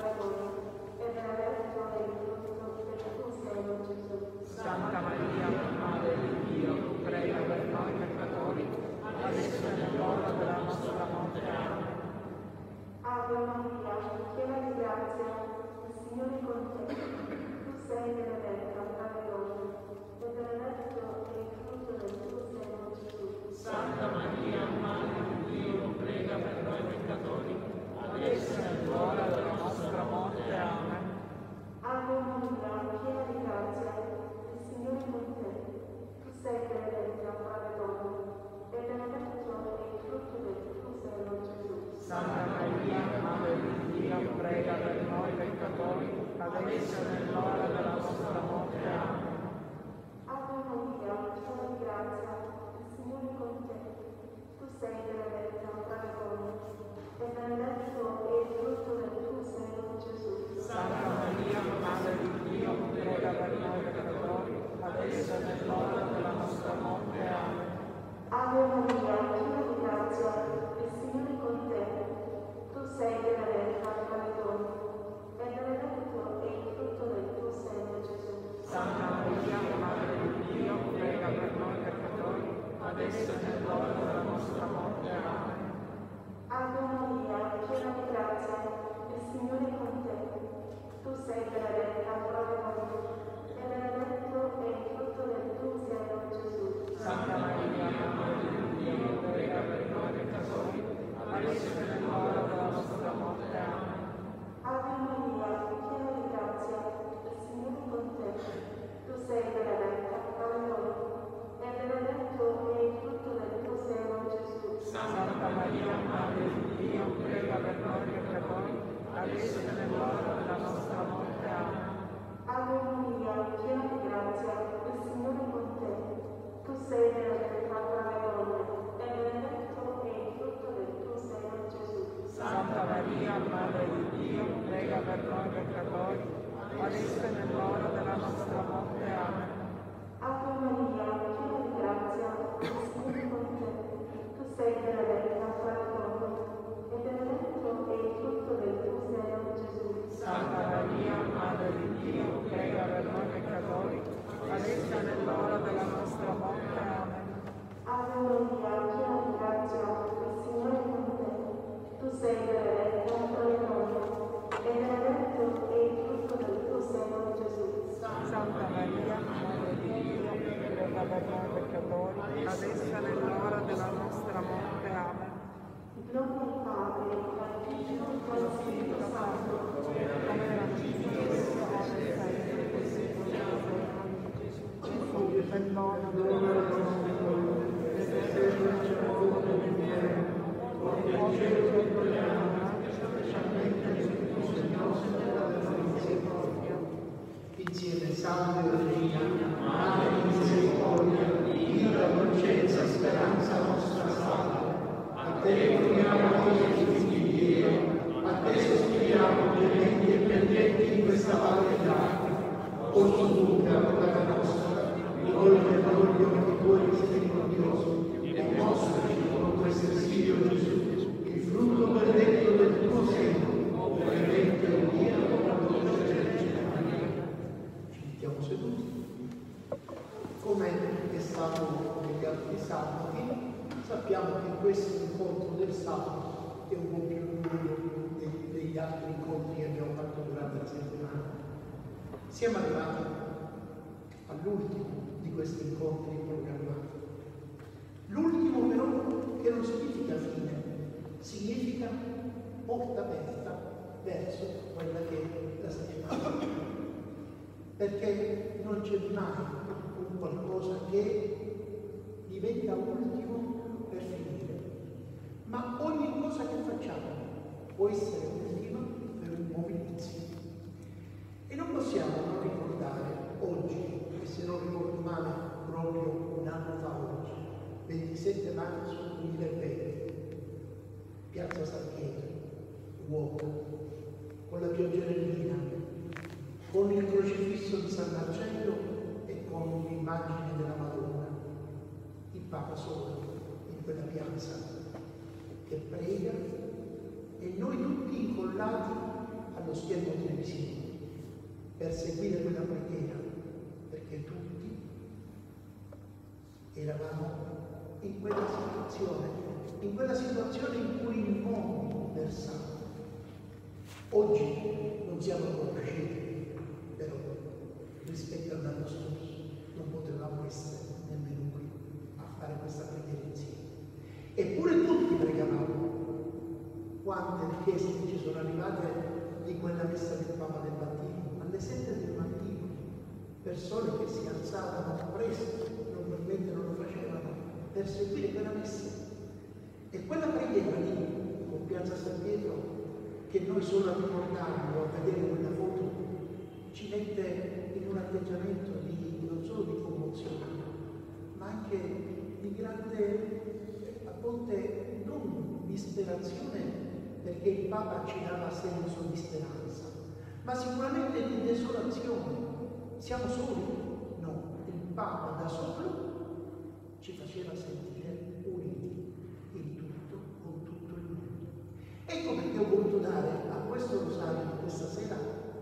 per noi peccatori, adesso è nell'ora della nostra morte. Amen. Gloria al Padre, al Figlio e allo Spirito Santo, come era all'inizio, ora e sempre, Gesù, perdona le nostre colpe, e preservaci dal fuoco dell'inferno, portaci specialmente il nostro della misericordia. Insieme, Salve Regina, Madre di misericordia, vita, dolcezza, speranza nostra salve. A te uniamo noi figli di Dio, a te sospiriamo gementi e piangenti in questa valle di lacrime. O tu, carola nostra, rivolge a noi gli occhi tuoi misericordiosi e mostraci con questo esilio Gesù, il frutto benedetto del tuo seno, veramente il Dio, Siamo seduti. Come è stato negli altri sabati, sappiamo che questo incontro del sabato è un po' più lungo degli altri incontri che abbiamo fatto durante la settimana. Siamo arrivati all'ultimo di questi incontri programmati. L'ultimo però che non significa fine, significa porta aperta verso quella che è la settimana. Perché non c'è mai un qualcosa che diventa ultimo per finire, ma ogni cosa che facciamo può essere ultima per un nuovo inizio. E non possiamo non ricordare oggi, e se non ricordo male proprio un anno fa oggi, 27 marzo 2020, Piazza San Pietro, vuota, con la pioggerellina, con il crocifisso di San Marcello e con l'immagine della Madonna, il Papa solo in quella piazza che prega e noi tutti incollati allo schermo televisivo per seguire quella preghiera, perché tutti eravamo in quella situazione in cui il mondo versava. Oggi non siamo ancora usciti, però rispetto all'anno scorso non potevamo essere nemmeno qui a fare questa preghiera insieme. Eppure tutti pregavamo. Quante richieste ci sono arrivate di quella messa del Papa del mattino, alle 7 del mattino, persone che si alzavano presto, normalmente non lo facevano, per seguire quella messa. E quella preghiera lì, con Piazza San Pietro, che noi solo a ricordarlo, a vedere quella foto, ci mette in un atteggiamento non solo di commozione, ma anche di grande, a volte non disperazione, perché il Papa ci dava senso di speranza, ma sicuramente di desolazione. Siamo soli? No, il Papa da solo ci faceva sentire uniti in tutto, con tutto il mondo. Ecco perché ho voluto dare a questo rosario questa sera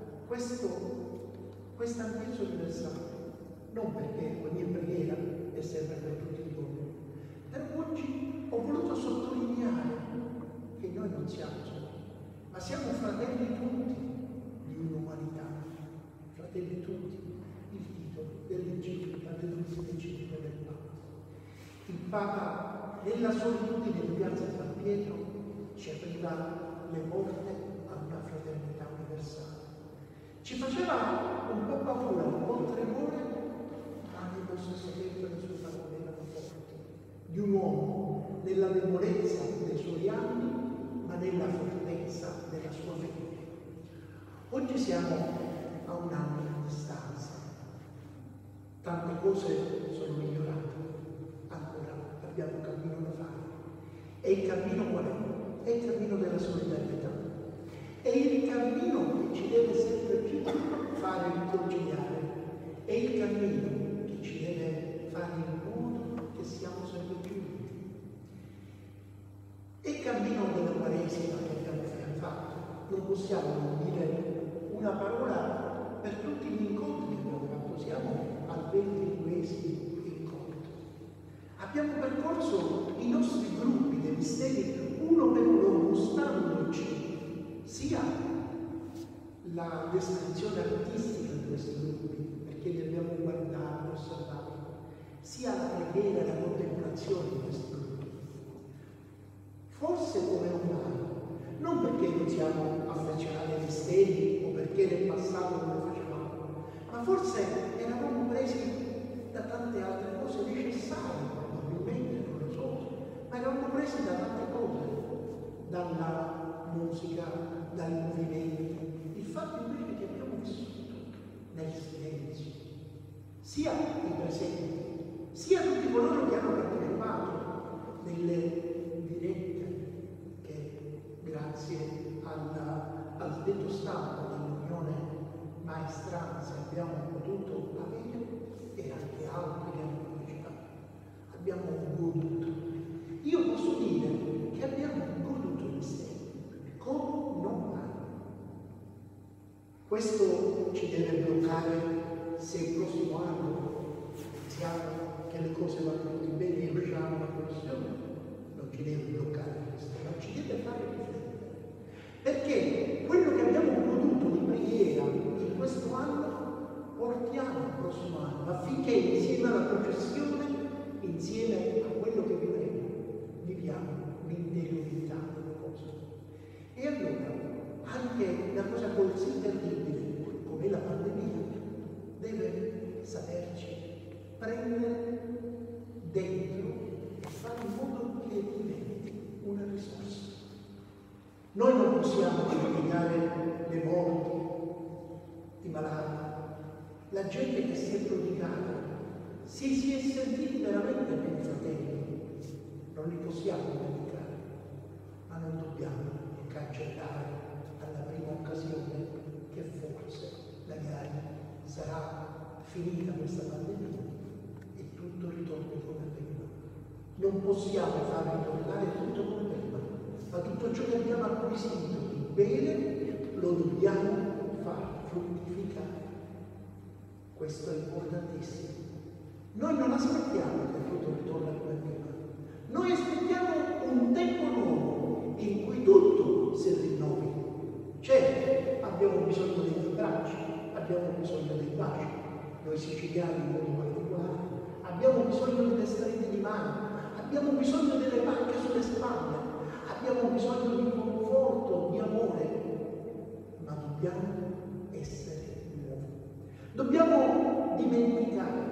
questa anch'esso universale, non perché ogni preghiera è sempre per tutti i giorni, però oggi ho voluto sottolineare che noi non siamo soli, ma siamo fratelli tutti di un'umanità, fratelli tutti, il titolo dell'enciclica, dell'enciclica del Papa. Il Papa, nella solitudine di Piazza San Pietro, ci apriva le porte a una fraternità universale. Ci faceva un po' paura, un po' tremore, ma nello stesso tempo le sue parole erano forti, di un uomo nella debolezza dei suoi anni, ma nella fortezza della sua fede. Oggi siamo a un anno di distanza, tante cose sono migliorate, ancora abbiamo un cammino da fare. E il cammino qual è? È il cammino della solidarietà. È il cammino che ci deve sempre più fare riconciliare. È il cammino che ci deve fare in modo che siamo sempre più uniti. È il cammino della Quaresima che abbiamo fatto. Non possiamo non dire una parola per tutti gli incontri che abbiamo fatto. Siamo al 22esimo incontro. Abbiamo percorso i nostri gruppi dei misteri uno per uno, mostrandoci sia la descrizione artistica di questo come non mai. Non perché non siamo affezionati agli steli o perché nel passato non lo facevamo, ma forse eravamo presi da tante altre cose necessarie, probabilmente, non lo so, ma eravamo presi da tante cose, dalla musica, dai movimenti. Il fatto invece che abbiamo vissuto nel silenzio, sia i presenti, sia tutti coloro che hanno partecipato nelle dirette che grazie al detto stampo dell'Unione Maestranze abbiamo potuto avere e anche altri che hanno partecipato. Abbiamo goduto. Io posso dire che abbiamo goduto insieme, come non mai. Questo ci deve bloccare se il prossimo anno pensiamo che le cose vanno tutti bene e riusciamo la Commissione. Non ci deve bloccare questo, ma ci deve fare riflettere. Perché quello che abbiamo goduto di preghiera in questo anno portiamo al prossimo anno, affinché insieme alla processione, insieme a quello che vivremo, viviamo l'interiorità delle cose. E allora, anche una cosa così terribile come la pandemia deve saperci prendere dentro e fare in modo che diventi una risorsa. Noi non possiamo dimenticare le morti, i malati, la gente che si è prodigata, si è sentiti veramente per i fratelli. Non li possiamo dimenticare, ma non dobbiamo cancellare alla prima occasione che forse magari sarà finita questa pandemia e tutto ritorni come prima. Non possiamo far ritornare tutto come prima, ma tutto ciò che abbiamo acquisito di bene lo dobbiamo far fruttificare. Questo è importantissimo. Noi non aspettiamo che tutto ritorni come prima, noi aspettiamo un tempo nuovo in cui tutto si rinnovi. Certo, abbiamo bisogno degli abbracci, abbiamo bisogno dei baci, noi siciliani in modo particolare, abbiamo bisogno delle strette di mano, abbiamo bisogno delle pacche sulle spalle, abbiamo bisogno di conforto, di amore, ma dobbiamo essere nuovi. Dobbiamo dimenticare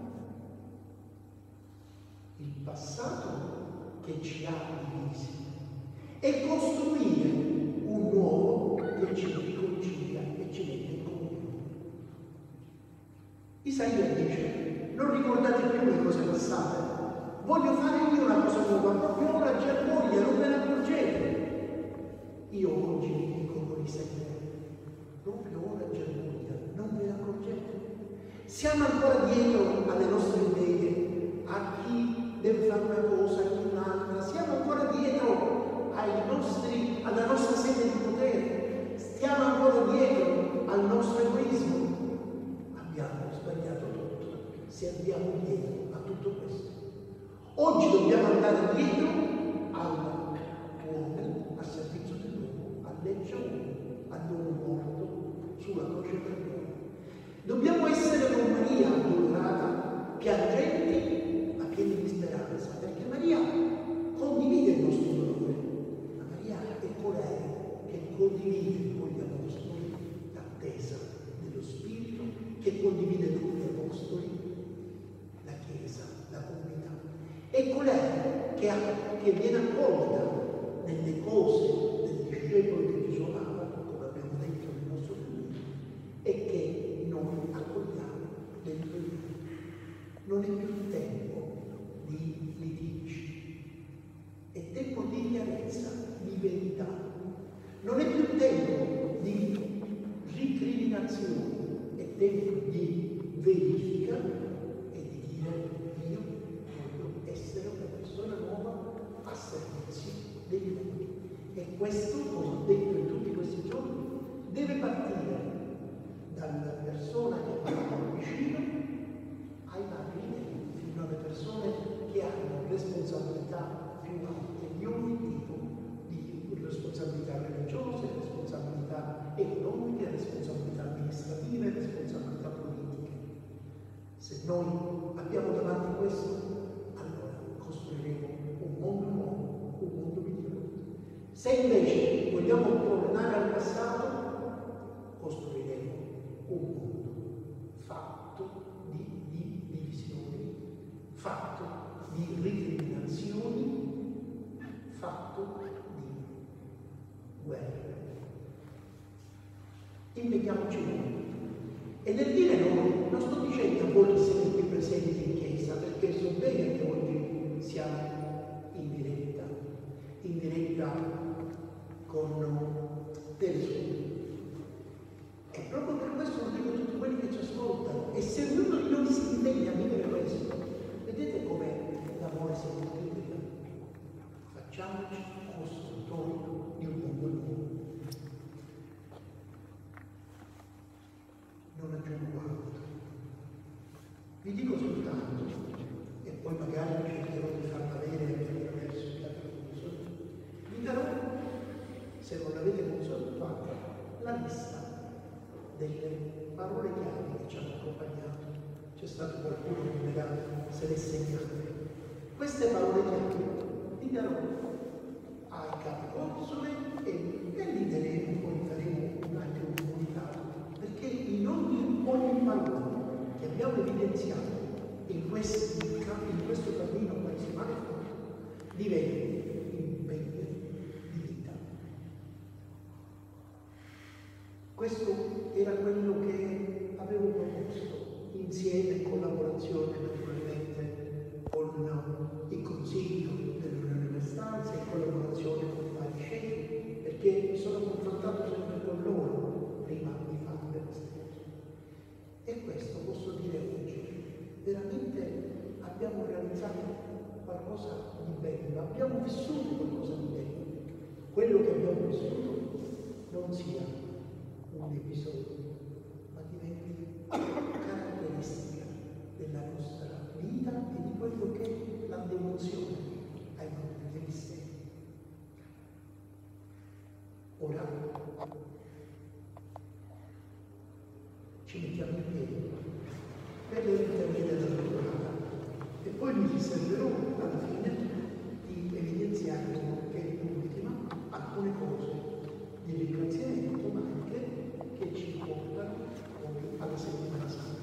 il passato che ci ha divisi e costruire un nuovo che ci riconcilia e ci mette in comunione. Isaia dice: non ricordate più le cose passate, voglio fare io una cosa nuova, proprio ora germoglia, non ve ne accorgete. Io oggi vi dico con Isaia, proprio ora germoglia, non ve ne accorgete. Siamo ancora dietro alle nostre idee, a chi deve fare una cosa, a chi un'altra, siamo ancora dietro alla nostra sete di potere, stiamo ancora dietro al nostro egoismo. Abbiamo sbagliato tutto se andiamo dietro a tutto questo. Oggi dobbiamo andare dietro all'uomo, al servizio dell'uomo, al legge uomo, all'uomo morto sulla croce per noi. Dobbiamo essere con Maria addolorata, piangenti ma pieni di speranza, perché Maria condivide il nostro dolore, ma Maria è colei che condivide con gli apostoli l'attesa dello Spirito, che condivide con gli apostoli la Chiesa, la comunità. È colei che viene accolta nelle cose del discepolo che Gesù amava, come abbiamo detto nel nostro libro, e che noi accogliamo dentro di noi. Non è più tempo di litigi, è tempo di chiarezza, di verità. Non è più tempo di ricriminazione, è tempo di verifica e di dire: io voglio essere una persona nuova a servizio degli uomini. E questo, come ho detto in tutti questi giorni, deve partire dalla persona che abbiamo vicino ai bambini, fino alle persone che hanno responsabilità più alte di ogni tipo, di responsabilità religiose, responsabilità economiche, responsabilità amministrative, responsabilità politiche. Se noi abbiamo davanti questo, allora costruiremo un mondo nuovo, un mondo migliore. Se invece vogliamo tornare al passato, costruiremo un mondo fatto di divisioni, fatto di recriminazioni, fatto di guerre. Impegniamoci noi. E nel dire noi, non sto dicendo a voi che siete qui presenti in chiesa, perché so bene che oggi siamo in diretta con Gesù. E proprio per questo lo dico a tutti quelli che ci ascoltano. E se ognuno di noi si impegna a vivere questo, vedete come l'amore si moltiplica. Facciamoci costruttori di un mondo nuovo. Non aggiungo altro. Vi dico soltanto, e poi magari cercherò di farla avere attraverso il catecumeso, vi darò, se non l'avete consultata, la lista delle parole chiave che ci hanno accompagnato. C'è stato qualcuno che me se le segnate. Queste parole chiave vi darò ai capiconsole e li daremo, poi faremo anche un comunicato, perché in ogni parola che abbiamo evidenziato in questo cammino quaresimale diventa impegno di vita. Questo era quello che avevo proposto insieme in collaborazione naturalmente con il Consiglio dell'Unione Stanze, in collaborazione con i vari scelte, perché mi sono confrontato sempre con loro prima di fare queste cose. E questo posso dire oggi, veramente abbiamo realizzato qualcosa di bello, abbiamo vissuto qualcosa di bello. Quello che abbiamo vissuto non sia un episodio, ma diventi caratteristica della nostra vita e di quello che è la devozione ai nostri misteri. Ora ci mettiamo in piedi per le intermedie della giornata e poi mi riserverò alla fine di evidenziare che l'ultima alcune cose di ringraziamento, ma anche che ci portano poi alla settimana santa.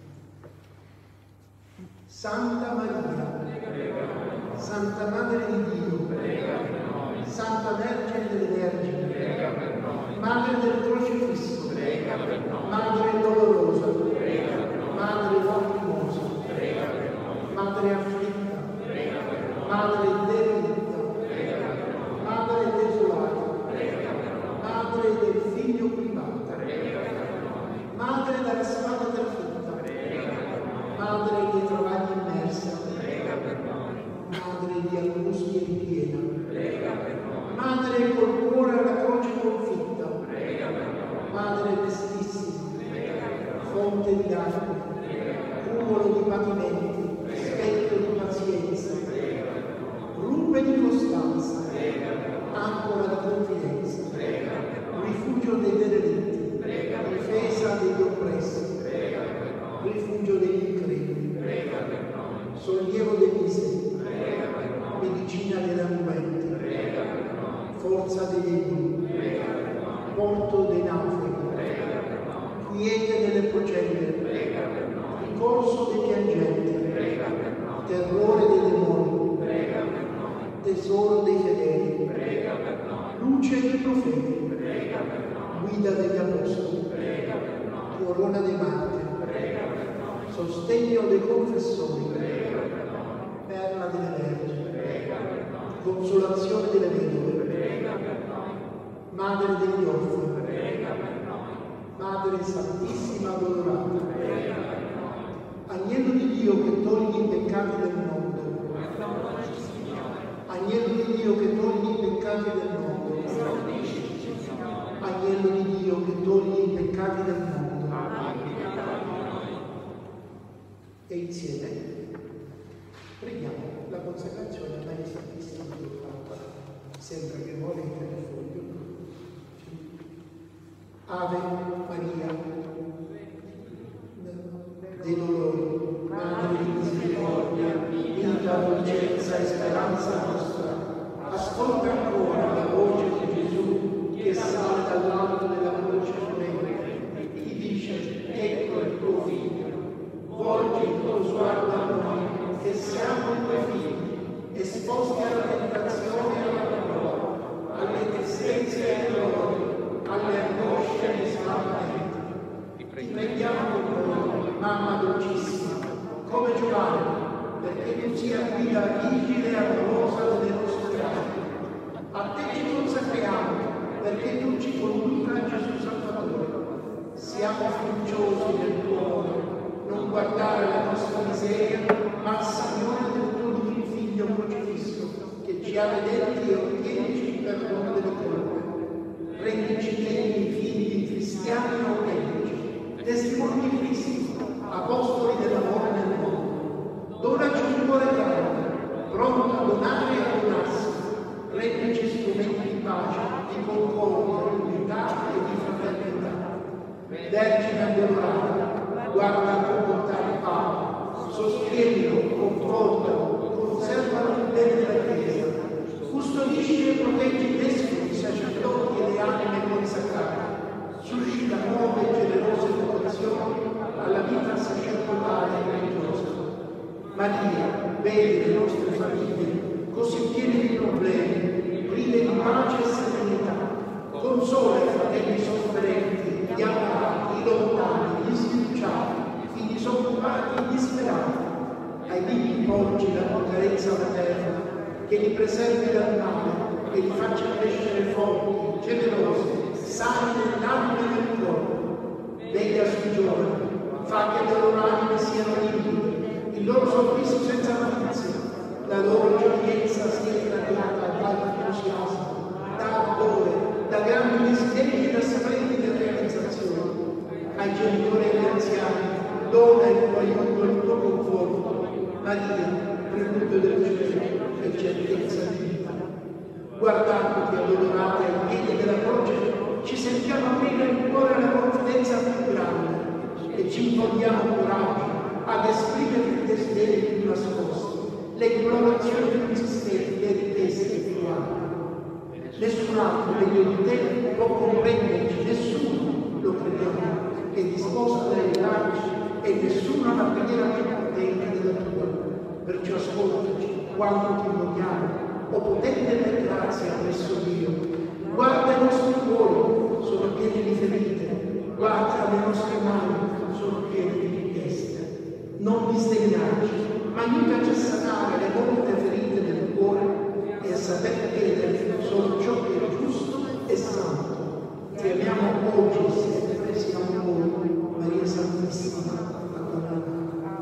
Santa Maria, Santa Madre di Dio, Santa Vergine delle Vergini, Madre del Crocifisso, Madre dolorosa, Madre lacrimosa, Madre afflitta, Madre derelitta, Madre desolata, Madre del Figlio privata, Madre della spada trafitta, Madre dei travagli immersa, Madre di angustie ripiena, Madre col cuore alla croce confitta, Madre mestissima, fonte di lacrime, cumulo di patimenti, specchio di pazienza, rupe di costanza, ancora di confidenza, rifugio dei derelitti, difesa degli oppressi, rifugio degli increduli, sollievo dei miseri, medicina dei languenti, forza degli ebrei, porto dei naufraghi, quiete delle procelle, ricorso dei piangenti, terrore dei demoni, tesoro dei fedeli, luce dei profeti, guida degli apostoli, corona dei martiri, sostegno dei confessori, perla delle vergini, consolazione delle vedove, madre degli orfani, Madre Santissima Adorata, Agnello di Dio che togli i peccati del mondo, Agnello di Dio che togli i peccati del mondo, Agnello di Dio che togli i peccati del mondo. E insieme preghiamo la consacrazione a Maria Santissima Adorata. Sembra che vuole il foglio. Ave Maria, dei dolori, Madre di misericordia, vita, dolcezza e speranza nostra, ascolta ancora la voce esposti alla tentazione e alla prova, alle tristezze e ai dolori, alle angosce e agli smarrimenti. Ti preghiamo per noi, Mamma dolcissima, come Giovanni, perché tu sia guida vigile e amorosa delle nostre anime. A te ci consacriamo, perché tu ci conduca a Gesù Salvatore. Siamo fiduciosi del tuo amore, non guardare la nostra miseria, ma al Signore del tuo divino Figlio crocifisso, che ci ha redenti e ottienici il perdono delle colpe. Rendici degni figli cristiani e autentici, testimoni di Cristo, apostoli dell'amore nel mondo. Donaci un cuore grande, pronto a donare e a donarsi. Rendici strumenti di pace, di concordia, di unità e di fraternità. Vergine addolorata, guarda con bontà il Papa, sostienilo, confortalo, conservalo il bene della Chiesa, custodisci e proteggi i vescovi, i sacerdoti e le anime consacrate, suscita nuove e generose vocazioni alla vita sacerdotale e religiosa. Maria, vedi le nostre famiglie, così piene di problemi, prive di pace e serenità, consola i fratelli sofferenti, gli ammalati, i lontani, gli sfiduciati, i disoccupati e gli disperati. Ai bimbi porgi la tua carezza materna, che li preservi dal male, che li faccia crescere forti, generosi, sani nell'anima e nel corpo. Veglia sui giovani, fa che le loro anime siano libere, il loro sorriso senza malizia, la loro gioiezza sia irradiata dall'entusiasmo, da ardore, da grandi desideri e da splendide realizzazioni. Ai genitori e agli anziani, dona il tuo aiuto e il tuo conforto. Maria, preludio del cielo e certezza di vita. Guardandoti addolorati ai piedi della croce, ci sentiamo aprire il cuore alla confidenza più grande e ci infondiamo coraggio ad esprimere i desideri più nascosti, le implorazioni più insistenti e richieste più alte. Nessun altro meglio di te può comprenderci, nessuno, lo crediamo, è disposto ad aiutarci e nessuno ha una preghiera più potente della tua. Perciò ascoltaci quando ti vogliamo, o potente per grazia presso Dio. Guarda i nostri cuori, sono pieni di ferite, guarda le nostre mani, sono piene di richieste. Non disdegnarci, ma aiutaci a sanare le molte ferite del cuore e a saper chiedere solo ciò che è giusto e santo. Ti amiamo oggi, sempre siamo noi, Maria Santissima, la Madonna.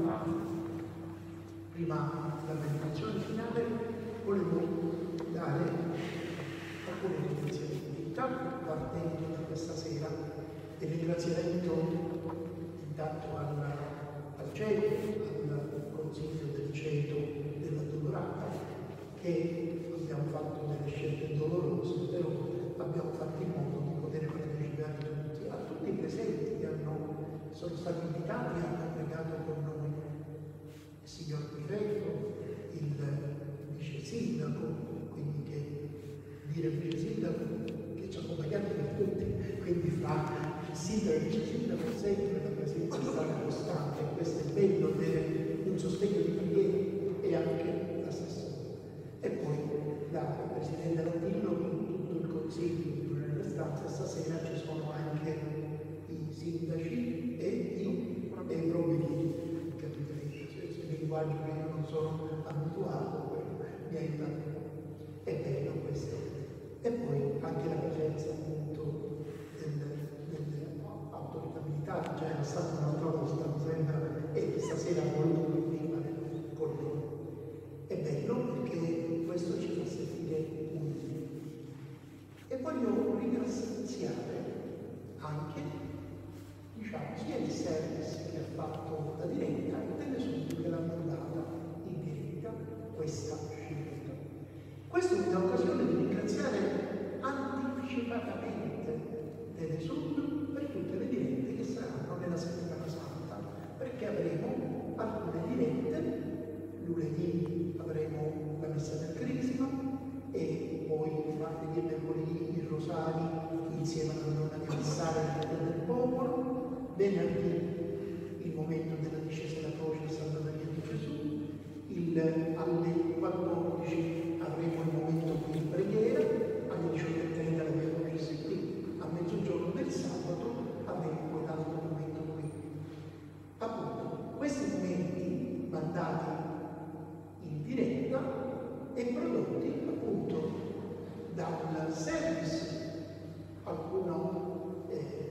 Prima della meditazione finale volevo dare alcune indicazioni di vita partendo da questa sera e ringraziamento intanto al CEDO, al Consiglio del CEDO dell'Addolorata, che abbiamo fatto delle scelte dolorose, però abbiamo fatto in modo di poter partecipare tutti, a tutti i presenti che sono stati invitati e hanno pregato con noi. Il signor Prefetto, il Vice Sindaco, quindi che dire Vice Sindaco che ci ha accompagnato per tutti, quindi fra il Sindaco e il Vice Sindaco sempre la presenza è stata costante, questo è bello avere un sostegno di preghiera e anche l'assessore. E poi la Presidente Lattillo con tutto il Consiglio nelle stanze, stasera ci sono anche i sindaci e i provveditori, capite? Il linguaggio che io non sono abituato, mi aiuta. È bello questo. E poi anche la presenza appunto dell'autorità militare, già era stata un'altra volta, mi sembra, e che stasera ha voluto continuare con noi. È bello perché questo ci fa sentire uniti. E voglio ringraziare anche, diciamo, sia il service che ha fatto la diretta e Telesud che l'hanno data in diretta questa scelta. Questo mi dà occasione di ringraziare anticipatamente Telesud per tutte le dirette che saranno nella settimana santa, perché avremo alcune dirette. Lunedì avremo la messa del Crisma e poi martedì e mercoledì i rosari insieme alla donna di Missare del popolo, venerdì il momento della discesa della croce a Santa Maria di Gesù, alle 14 mandati in diretta e prodotti appunto dal service, qualcuno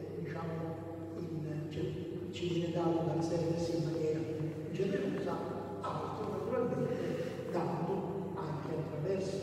ci viene dato dal service in maniera generosa, altro naturalmente dato anche attraverso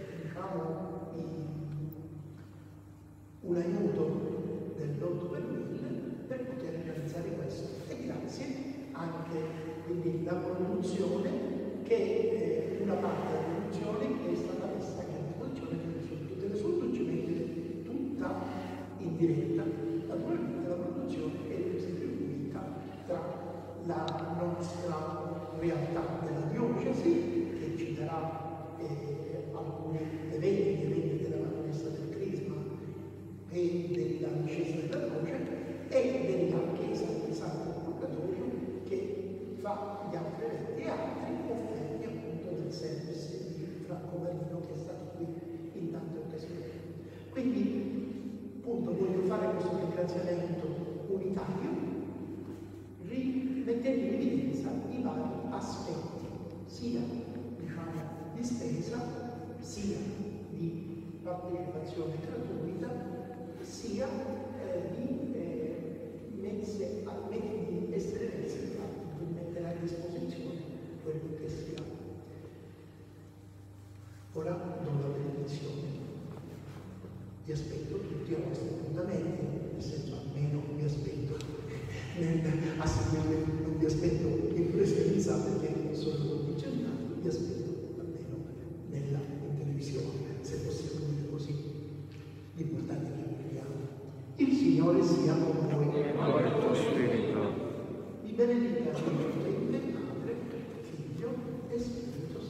un aiuto dell'8 per 1000 per poter realizzare questo. E grazie anche quindi la produzione, che una parte della produzione che è stata messa anche a disposizione dell'Istituto ci mette tutta in diretta. Naturalmente la produzione è distribuita tra la nostra realtà della diocesi, che ci darà alcuni eventi della messa del Crisma e della discesa della croce, e della Chiesa di Santo Purgatorio, che fa gli altri eventi, e altri offerti appunto del service di Franco Marino, che è stato qui in tante occasioni. Quindi appunto voglio fare questo ringraziamento unitario, rimettendo in evidenza i vari aspetti, sia di spesa, sia di partecipazione gratuita, sia di mezzi di esperienza, di mettere a disposizione quello che sia. Ora do la benedizione. Vi aspetto tutti ai vostri appuntamenti, nel senso almeno vi aspetto a seguire, non vi aspetto in presenza perché sono condizionato, vi aspetto almeno in televisione, se possiamo dire così. L'importante è che viviamo. Il Signore sia con voi. Vi benedica Dio, Padre, Figlio e Spirito